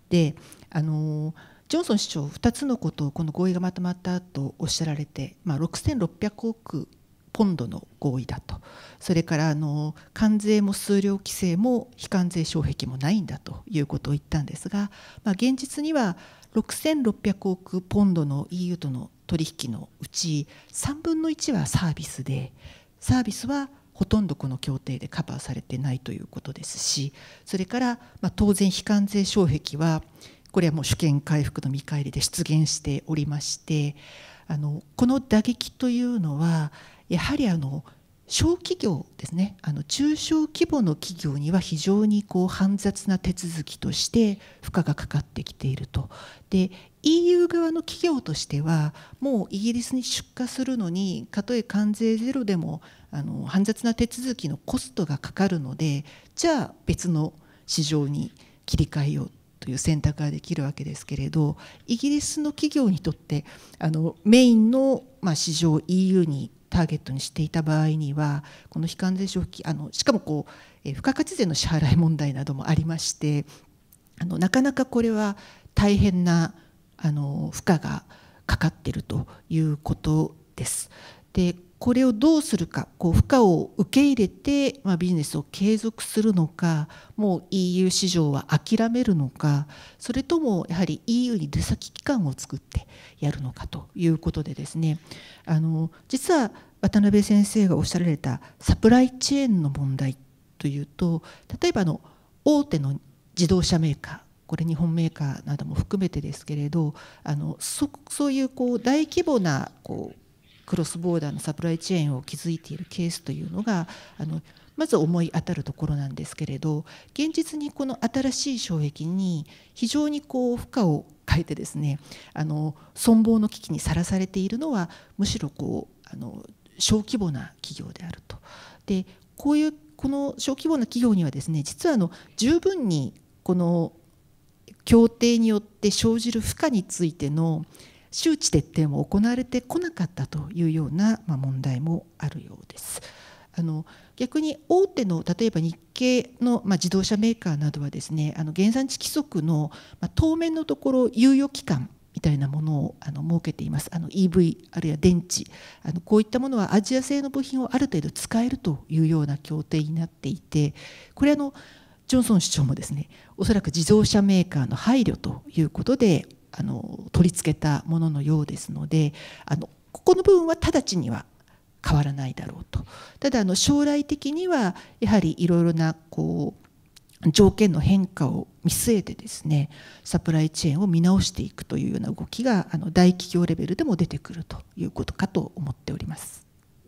で、あのジョンソン首相ふたつのことをこの合意がまとまった後おっしゃられて、まあ、ろくせんろっぴゃくおくポンドの合意だと、それからあの関税も数量規制も非関税障壁もないんだということを言ったんですが、まあ、現実にはろくせんろっぴゃくおくポンドの イーユー との取引のうちさんぶんのいちはサービスで、サービスはほとんどこの協定でカバーされてないということですし、それから、まあ、当然非関税障壁はこれはもう主権回復の見返りで出現しておりまして、あのこの打撃というのはやはりあの小企業ですね、あの中小規模の企業には非常にこう煩雑な手続きとして負荷がかかってきていると。で イーユー 側の企業としてはもうイギリスに出荷するのにたとえ関税ゼロでもあの煩雑な手続きのコストがかかるので、じゃあ別の市場に切り替えようという選択ができるわけですけれど、イギリスの企業にとってあのメインの、まあ、市場 イーユー にターゲットにしていた場合にはこの非関税障壁、あのしかもこう、えー、付加価値税の支払い問題などもありまして、あのなかなかこれは大変なあの負荷がかかっているということです。でこれをどうするか、こう負荷を受け入れて、まあ、ビジネスを継続するのか、もう イーユー 市場は諦めるのか、それともやはり イーユー に出先機関を作ってやるのかということでですね、あの実は渡辺先生がおっしゃられたサプライチェーンの問題というと、例えばあの大手の自動車メーカー、これ日本メーカーなども含めてですけれど、あの そ, そういうこう大規模なこうクロスボーダーのサプライチェーンを築いているケースというのがあのまず思い当たるところなんですけれど、現実にこの新しい障壁に非常にこう負荷をかえてですね、あの存亡の危機にさらされているのはむしろこうあの小規模な企業であると。でこういうこの小規模な企業にはですね、実はあの十分にこの協定によって生じる負荷についての周知徹底も行われてこなかったというような、まあ、問題もあるようです。あの逆に大手の例えば日系の、まあ、自動車メーカーなどはですね、あの原産地規則の、まあ、当面のところ猶予期間みたいなものをあの設けています。あの イーブイ あるいは電池、あのこういったものはアジア製の部品をある程度使えるというような協定になっていて、これあのジョンソン首相もですね、おそらく自動車メーカーの配慮ということであの取り付けたもののようですので、あのここの部分は直ちには変わらないだろうと。ただあの将来的にはやはりいろいろなこう条件の変化を見据えてですね、サプライチェーンを見直していくというような動きがあの大企業レベルでも出てくるということかと思っております。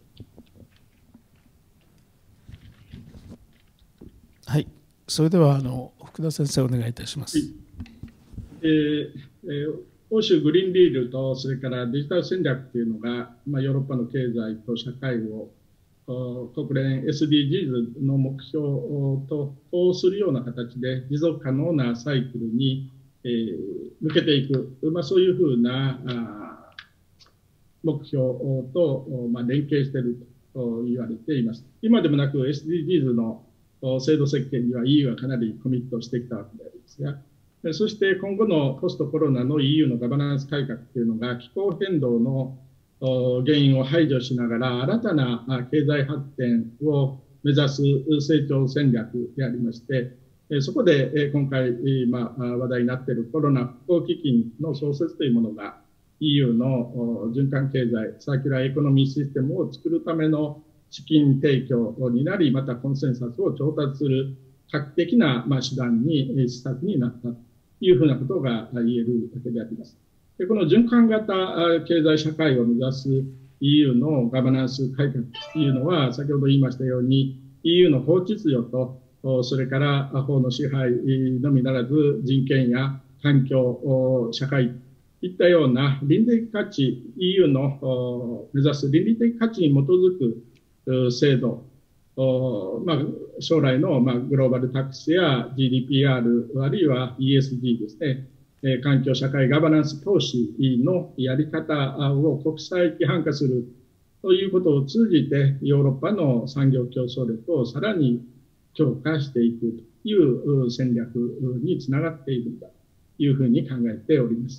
はい、それではあの福田先生お願いいたします。 はい、えーえー、欧州グリーンディールとそれからデジタル戦略というのが、まあ、ヨーロッパの経済と社会を国連 エスディージーズ の目標と呼応するような形で持続可能なサイクルに、えー、向けていく、まあ、そういうふうなあ目標と、まあ、連携していると言われています。今でもなく エスディージーズ の制度設計には イーユー はかなりコミットしてきたわけでありますが、そして今後のポストコロナの イーユー のガバナンス改革というのが気候変動の原因を排除しながら新たな経済発展を目指す成長戦略でありまして、そこで今回、まあ、話題になっているコロナ復興基金の創設というものが イーユー の循環経済サーキュラーエコノミーシステムを作るための資金提供になり、またコンセンサスを調達する画期的な手段に施策になったというふうなことが言えるわけであります。でこの循環型経済社会を目指す イーユー のガバナンス改革というのは、先ほど言いましたように イーユー の法秩序と、それから法の支配のみならず人権や環境、社会といったような倫理的価値、イーユー の目指す倫理的価値に基づく制度、まあ、将来の、まあ、グローバルタックスや ジーディーピーアール あるいは イーエスジー ですね、えー、環境社会ガバナンス投資のやり方を国際規範化するということを通じてヨーロッパの産業競争力をさらに強化していくという戦略につながっているんだというふうに考えております。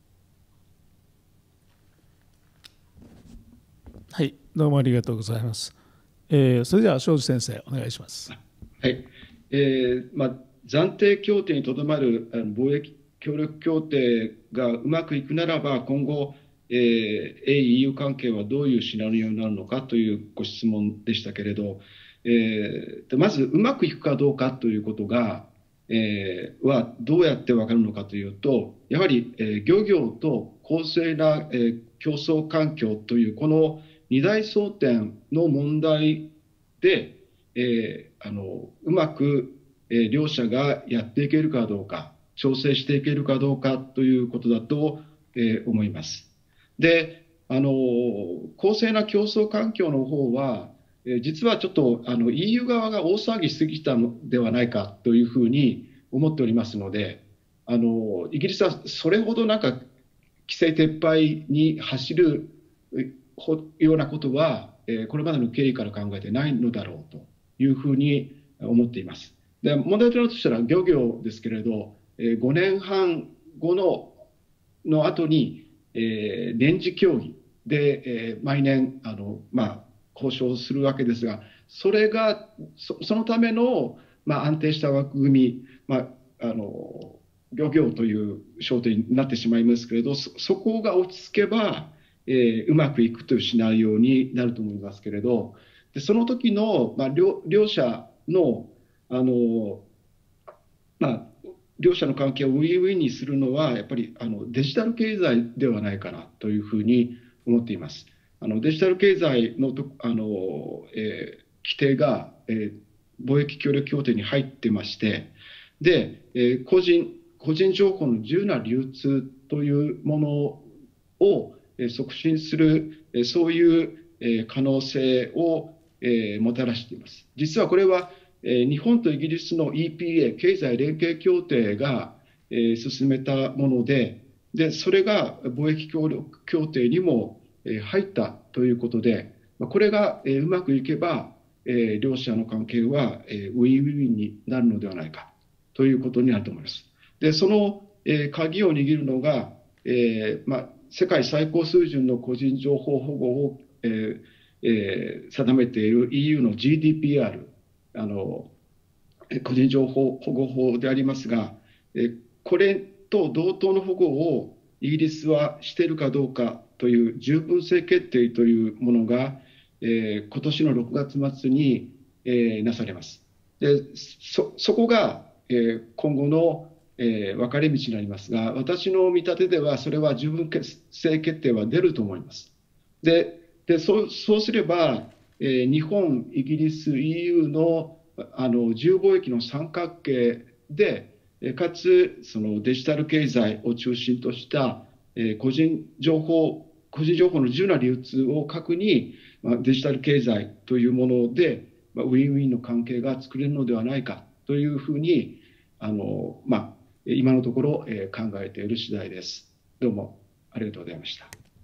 はい、どうもありがとうございます。えー、それでは庄司先生、お願いします。 はい、えーまあ、暫定協定にとどまる貿易協力協定がうまくいくならば、今後、えー、英 イーユー 関係はどういうシナリオになるのかというご質問でしたけれど、えー、まずうまくいくかどうかということが、えー、はどうやって分かるのかというと、やはり、えー、漁業と公正な、えー、競争環境というこの二大争点の問題で、えー、あのうまく、えー、両者がやっていけるかどうか、調整していけるかどうかということだと、えー、思います。で、あの公正な競争環境の方は、えー、実はちょっとあの イーユー 側が大騒ぎしすぎたのではないかというふうに思っておりますので、あのイギリスはそれほどなんか規制撤廃に走るようなことは、えー、これまでの経緯から考えてないのだろうというふうに思っています。で、問題となるとしたら漁業ですけれど、えー、ごねんはんごのの後に、えー、年次協議で、えー、毎年あの、まあ、交渉するわけですが、それが そ, そのための、まあ、安定した枠組み、まあ、あの漁業という焦点になってしまいますけれど、 そ, そこが落ち着けば、えー、うまくいくというシナリオになると思いますけれど、でその時の、まあ、両, 両者のあの、まあ、両者の関係をウィンウィンにするのはやっぱりあのデジタル経済ではないかなというふうに思っています。あのデジタル経済のとあの、えー、規定が、えー、貿易協力協定に入ってまして、で、えー、個人個人情報の自由な流通というものを促進する、そういう可能性をもたらしています。実はこれは日本とイギリスの イーピーエー 経済連携協定が進めたもので、でそれが貿易協力協定にも入ったということで、これがうまくいけば両者の関係はウィンウィンになるのではないかということになると思います。でその鍵を握るのが、えーまあ、世界最高水準の個人情報保護を、えーえー、定めている イーユー の ジーディーピーアール、 あの個人情報保護法でありますが、えー、これと同等の保護をイギリスはしているかどうかという十分性決定というものが、えー、今年のろくがつ末に、えー、なされます。で そ, そこが、えー、今後のえー、分かれ道になりますが、私の見立てではそれは十分性決定は出ると思います。でで そ, そうすれば、えー、日本、イギリス、イーユー の, あの自由貿易の三角形で、かつそのデジタル経済を中心とした、えー、個人情報個人情報の自由な流通を核に、まあ、デジタル経済というもので、まあ、ウィンウィンの関係が作れるのではないかというふうにあの、まあ今のところ、えー、考えている次第です。どうもありがとうございました。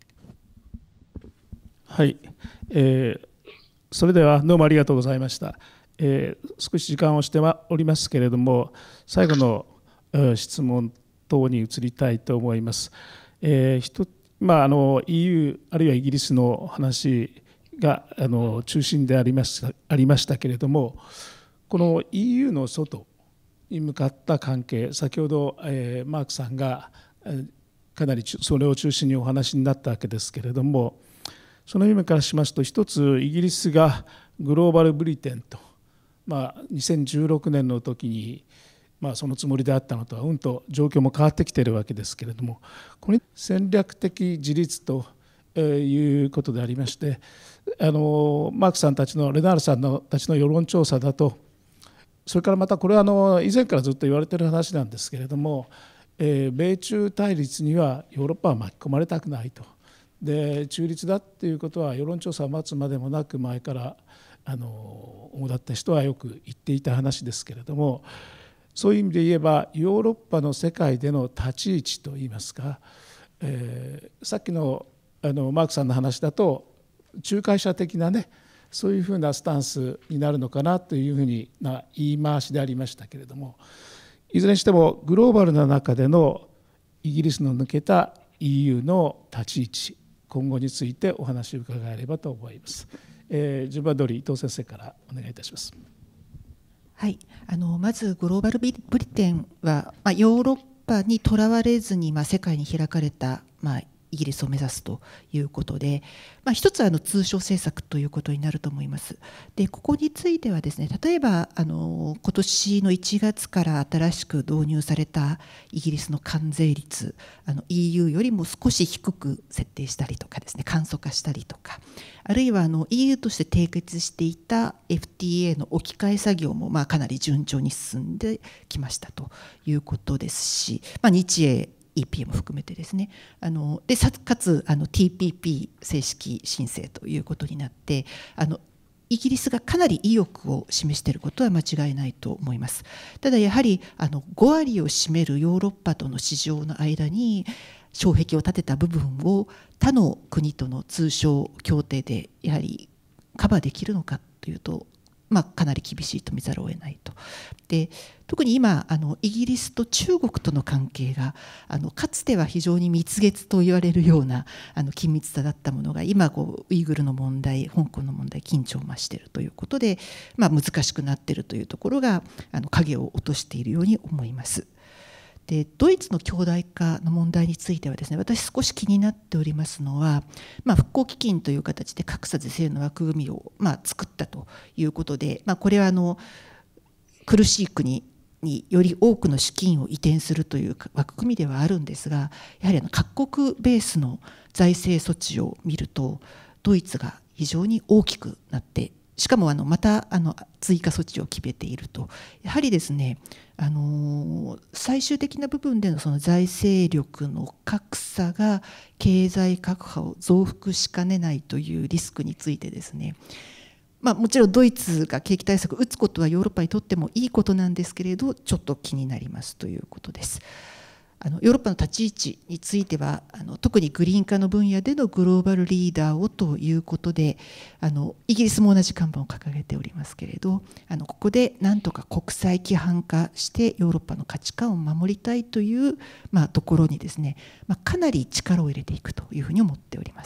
はい、えー、それではどうもありがとうございました。えー、少し時間をしてはおりますけれども、最後の、えー、質問等に移りたいと思います。えーひとまあ、あの イーユー あるいはイギリスの話があの中心でありました、ありましたけれども、この イーユー の外に向かった関係、先ほど、えー、マークさんがかなりそれを中心にお話になったわけですけれども、その意味からしますと、一つイギリスがグローバルブリテンと、まあ、にせんじゅうろくねんの時に、まあ、そのつもりであったのとはうんと状況も変わってきているわけですけれども、これ戦略的自立ということでありまして、あのマークさんたちのレナールさんのたちの世論調査だと、それからまたこれはあの以前からずっと言われている話なんですけれども、えー、米中対立にはヨーロッパは巻き込まれたくないと。で中立だっていうことは世論調査を待つまでもなく前からあの主だった人はよく言っていた話ですけれども、そういう意味で言えばヨーロッパの世界での立ち位置といいますか、えー、さっきのあのマークさんの話だと仲介者的なね、そういうふうなスタンスになるのかなというふうにな言い回しでありましたけれども、 いずれにしてもグローバルな中でのイギリスの抜けた イーユー の立ち位置、今後についてお話を伺えればと思います。えー、順番通り伊藤先生からお願いいたします。 はい、あのまずグローバルブリテンは、まあ、ヨーロッパにとらわれずに、まあ、世界に開かれた、まあ、イギリスを目指すということで、まあ、一つはあの通商政策ということになると思います。でここについてはですね、例えばあの今年のいちがつから新しく導入されたイギリスの関税率、あの イーユー よりも少し低く設定したりとかですね、簡素化したりとか、あるいはあの イーユー として締結していた エフティーエー の置き換え作業もまあかなり順調に進んできましたということですし、まあ、日英イーピーエー も含めてですね、あのでかつあの ティーピーピー 正式申請ということになって、あのイギリスがかなり意欲を示していることは間違いないと思います。ただやはりあのごわりを占めるヨーロッパとの市場の間に障壁を立てた部分を他の国との通商協定でやはりカバーできるのかというと、まあ、かなり厳しいと見ざるを得ないと。で特に今あのイギリスと中国との関係があのかつては非常に蜜月と言われるようなあの緊密さだったものが、今こうウイグルの問題、香港の問題緊張を増しているということで、まあ、難しくなっているというところがあの影を落としているように思います。でドイツの強大化の問題についてはですね、私少し気になっておりますのは、まあ、復興基金という形で格差是正の枠組みを、まあ、作ったということで、まあ、これはあの苦しい国により多くの資金を移転するという枠組みではあるんですが、やはりあの各国ベースの財政措置を見るとドイツが非常に大きくなって、しかもあのまたあの追加措置を決めていると、やはりですね、あの最終的な部分でのその財政力の格差が経済格差を増幅しかねないというリスクについてですね、まあ、もちろんドイツが景気対策を打つことはヨーロッパにとってもいいことなんですけれど、ちょっと気になりますということです。あのヨーロッパの立ち位置についてはあの特にグリーン化の分野でのグローバルリーダーをということで、あのイギリスも同じ看板を掲げておりますけれど、あのここでなんとか国際規範化してヨーロッパの価値観を守りたいという、まあ、ところにですね、まあ、かなり力を入れていくというふうに思っております。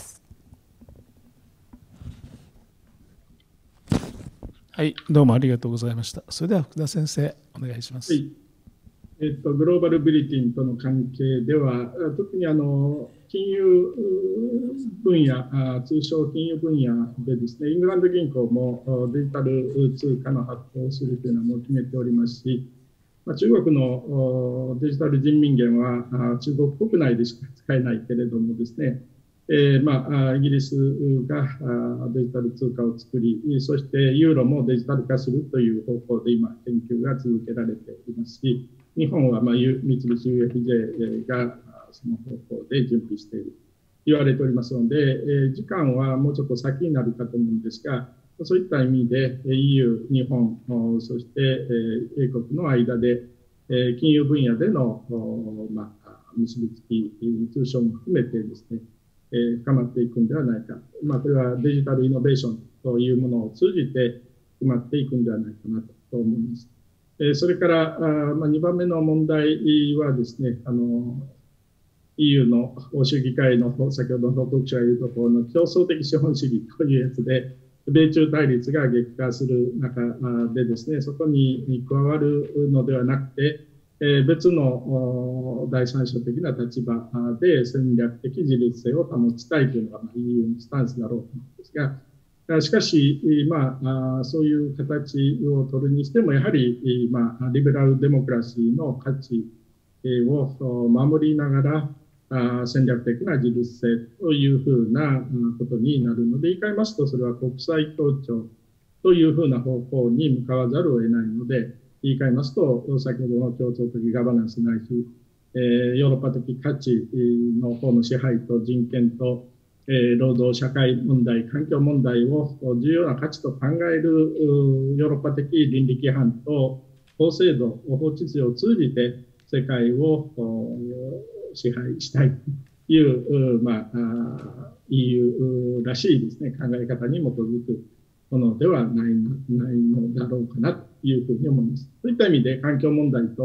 はい、どうもありがとうございました。それでは福田先生お願いします。 はい、えっと、グローバルブリティンとの関係では、特にあの金融分野、通商金融分野でですね、イングランド銀行もデジタル通貨の発行をするというのはもう決めておりますし、中国のデジタル人民元は中国国内でしか使えないけれどもですね、えーまあ、イギリスがデジタル通貨を作り、そしてユーロもデジタル化するという方向で今研究が続けられていますし、日本はまあ三菱 ユーエフジェー がその方向で準備していると言われておりますので、えー、時間はもうちょっと先になるかと思うんですが、そういった意味で イーユー、日本、そして英国の間で金融分野でのまあ結びつき、通商も含めてですね、深まっていくんではないか。まあ、これはデジタルイノベーションというものを通じて深まっていくんではないかなと思います。それから、まあ、にばんめの問題はですね、あの、イーユー の欧州議会の先ほどの報告者が言うところの競争的資本主義というやつで、米中対立が激化する中でですね、そこに加わるのではなくて、別の第三者的な立場で戦略的自立性を保ちたいというのが イーユー のスタンスだろうと思うんですが、しかし、まあ、そういう形を取るにしても、やはり、まあ、リベラルデモクラシーの価値を守りながら、戦略的な自立性というふうなことになるので、言い換えますと、それは国際協調というふうな方向に向かわざるを得ないので、言い換えますと、先ほどの共同的ガバナンスないし、えー、ヨーロッパ的価値の方の支配と人権と、えー、労働社会問題、環境問題を重要な価値と考えるヨーロッパ的倫理規範と法制度、法秩序を通じて世界を支配したいという、まあ、イーユー らしいですね、考え方に基づくものではないのだろうかなというふうに思います。そういった意味で環境問題と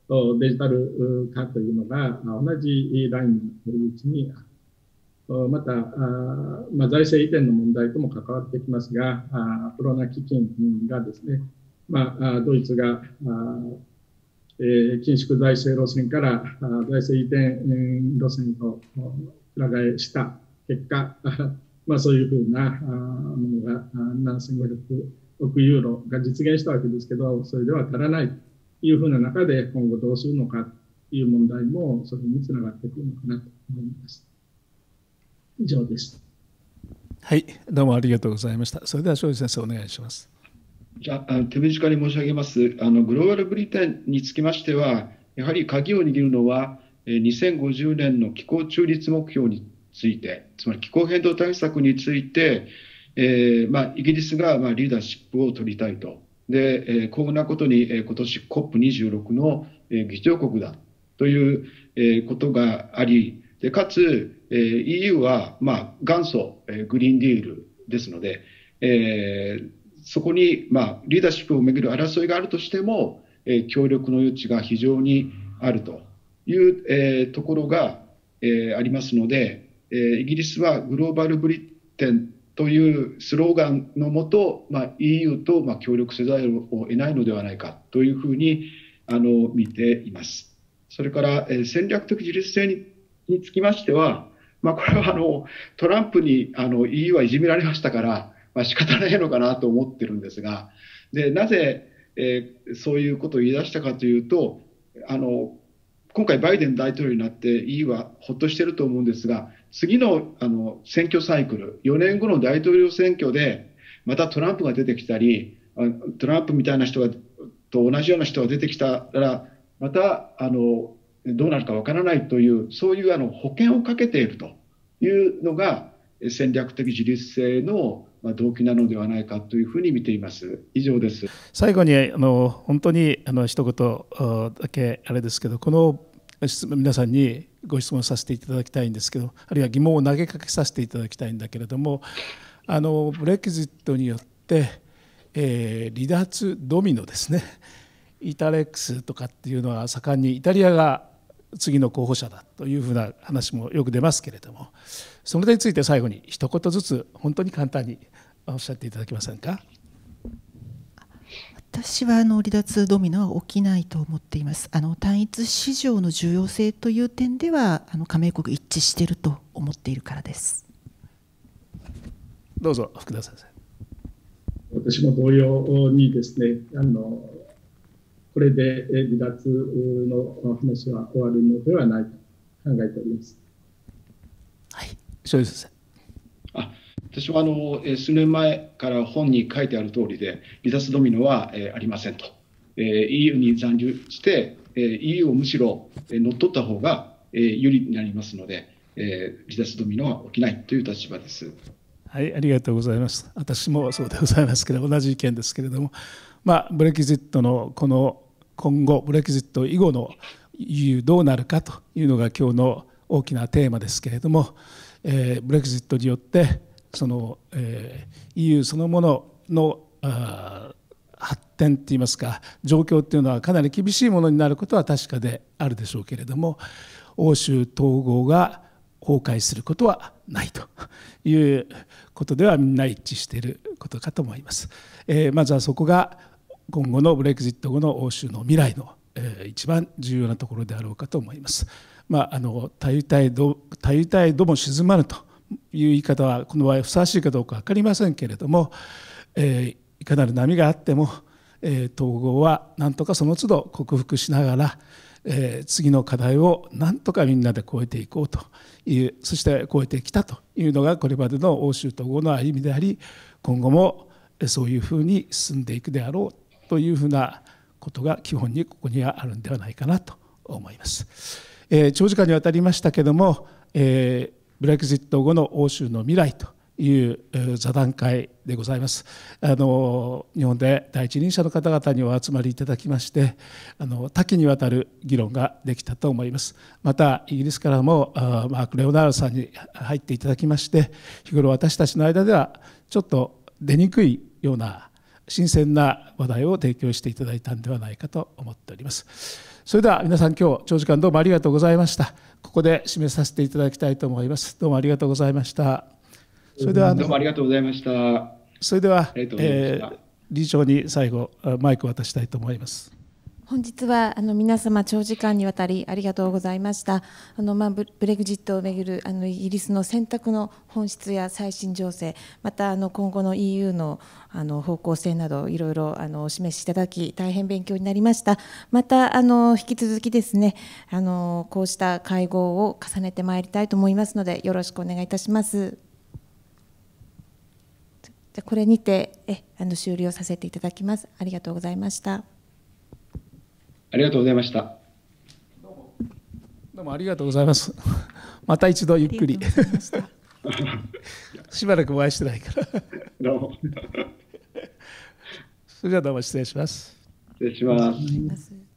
デジタル化というのが同じラインのうちにある。また、まあ、財政移転の問題とも関わってきますが、コロナ基金がですね、まあ、ドイツがえー、緊縮財政路線から財政移転路線を裏返した結果、まあ、そういうふうなものがななせんごひゃくおくユーロが実現したわけですけど、それでは足らないというふうな中で今後どうするのかという問題もそれにつながってくるのかなと思います。以上です。 はい、どうもありがとうございました。それでは庄司先生お願いします。 じゃあ、手短に申し上げます。あのグローバルブリテンにつきましては、やはり鍵を握るのは、にせんごじゅうねんの気候中立目標について、つまり気候変動対策について、えーまあ、イギリスがまあリーダーシップを取りたいと。で、えー、こんなことに、えー、今年 コップにじゅうろく の、えー、議長国だという、えー、ことがあり、でかつ、えー、イーユー は、まあ、元祖、えー、グリーンディールですので、えーそこに、まあ、リーダーシップをめぐる争いがあるとしても、えー、協力の余地が非常にあるという、えー、ところが、えー、ありますので、えー、イギリスはグローバルブリテンというスローガンのもと、まあ、イーユー と、まあ、協力せざるを得ないのではないかというふうにあの見ています。それから、えー、戦略的自立性に、につきましては、まあ、これはあのトランプにあの イーユー はいじめられましたから、まあ、仕方ないのかなと思ってるんですが、でなぜ、えー、そういうことを言い出したかというと、あの今回バイデン大統領になって イーユー はほっとしてると思うんですが、次のあの選挙サイクル、よねんごの大統領選挙でまたトランプが出てきたり、トランプみたいな人がと同じような人が出てきたら、またあのどうなるかわからないという、そういうあの保険をかけているというのが戦略的自立性の動機なのではないかというふうに見ています。以上です。 最後にあの本当にあの一言だけあれですけど、この皆さんにご質問させていただきたいんですけど、あるいは疑問を投げかけさせていただきたいんだけれども、あのブレキジットによって、えー、離脱ドミノですね、イタレックスとかっていうのは盛んにイタリアが次の候補者だというふうな話もよく出ますけれども、その点について最後に一言ずつ本当に簡単におっしゃっていただけませんか。 私はあの離脱ドミノは起きないと思っています。あの単一市場の重要性という点ではあの加盟国一致していると思っているからです。 どうぞ福田先生。 私も同様にですね、あのこれで離脱の話は終わるのではないと考えております。 はい、庄司先生。 あ、私はあの数年前から本に書いてある通りで、離脱ドミノはありませんと。イーユー に残留して、イーユー をむしろ乗っ取った方が有利になりますので、離脱ドミノは起きないという立場です。 はい、ありがとうございます。私もそうでございますけど、同じ意見ですけれども、まあ、ブレキジットのこの今後、ブレキジット以後の イーユー どうなるかというのが今日の大きなテーマですけれども、えー、ブレキジットによってその、えー、イーユー そのものの発展といいますか状況というのはかなり厳しいものになることは確かであるでしょうけれども、欧州統合が崩壊することはないということではみんな一致していることかと思います。えー、まずはそこが今後のブレキジット後の欧州の未来の、えー、一番重要なところであろうかと思います。まあ、あの多様体度、多様体度も静まるという言い方はこの場合ふさわしいかどうか分かりませんけれども、えー、いかなる波があっても、えー、統合はなんとかその都度克服しながら、えー、次の課題をなんとかみんなで越えていこうという、そして越えてきたというのがこれまでの欧州統合の歩みであり、今後もそういうふうに進んでいくであろうというふうなことが基本にここにはあるんではないかなと思います。えー、長時間にわたりましたけれども、えー、ブレキジット後の欧州の未来という座談会でございます。あの日本で第一人者の方々にお集まりいただきまして、あの多岐にわたる議論ができたと思います。またイギリスからもマーク・レオナルドさんに入っていただきまして、日頃私たちの間ではちょっと出にくいような新鮮な話題を提供していただいたのではないかと思っております。 それでは皆さん、今日長時間どうもありがとうございました。ここで締めさせていただきたいと思います。どうもありがとうございました。それではどうもありがとうございました。 それでは、 えー、 理事長に最後マイクを渡したいと思います。 本日はあの皆様長時間にわたりありがとうございました。あの、まあ、ブレグジットをめぐるあのイギリスの選択の本質や最新情勢、またあの今後の イーユー の, あの方向性などいろいろあのお示しいただき大変勉強になりました。またあの引き続きですね、あのこうした会合を重ねてまいりたいと思いますのでよろしくお願いいたします。じゃこれにてえあの終了させていただきます。ありがとうございました。 ありがとうございました。 どうも、どうもありがとうございます。また一度ゆっくり。しばらくお会いしてないから。 どうも。 それではどうも失礼します。 失礼します。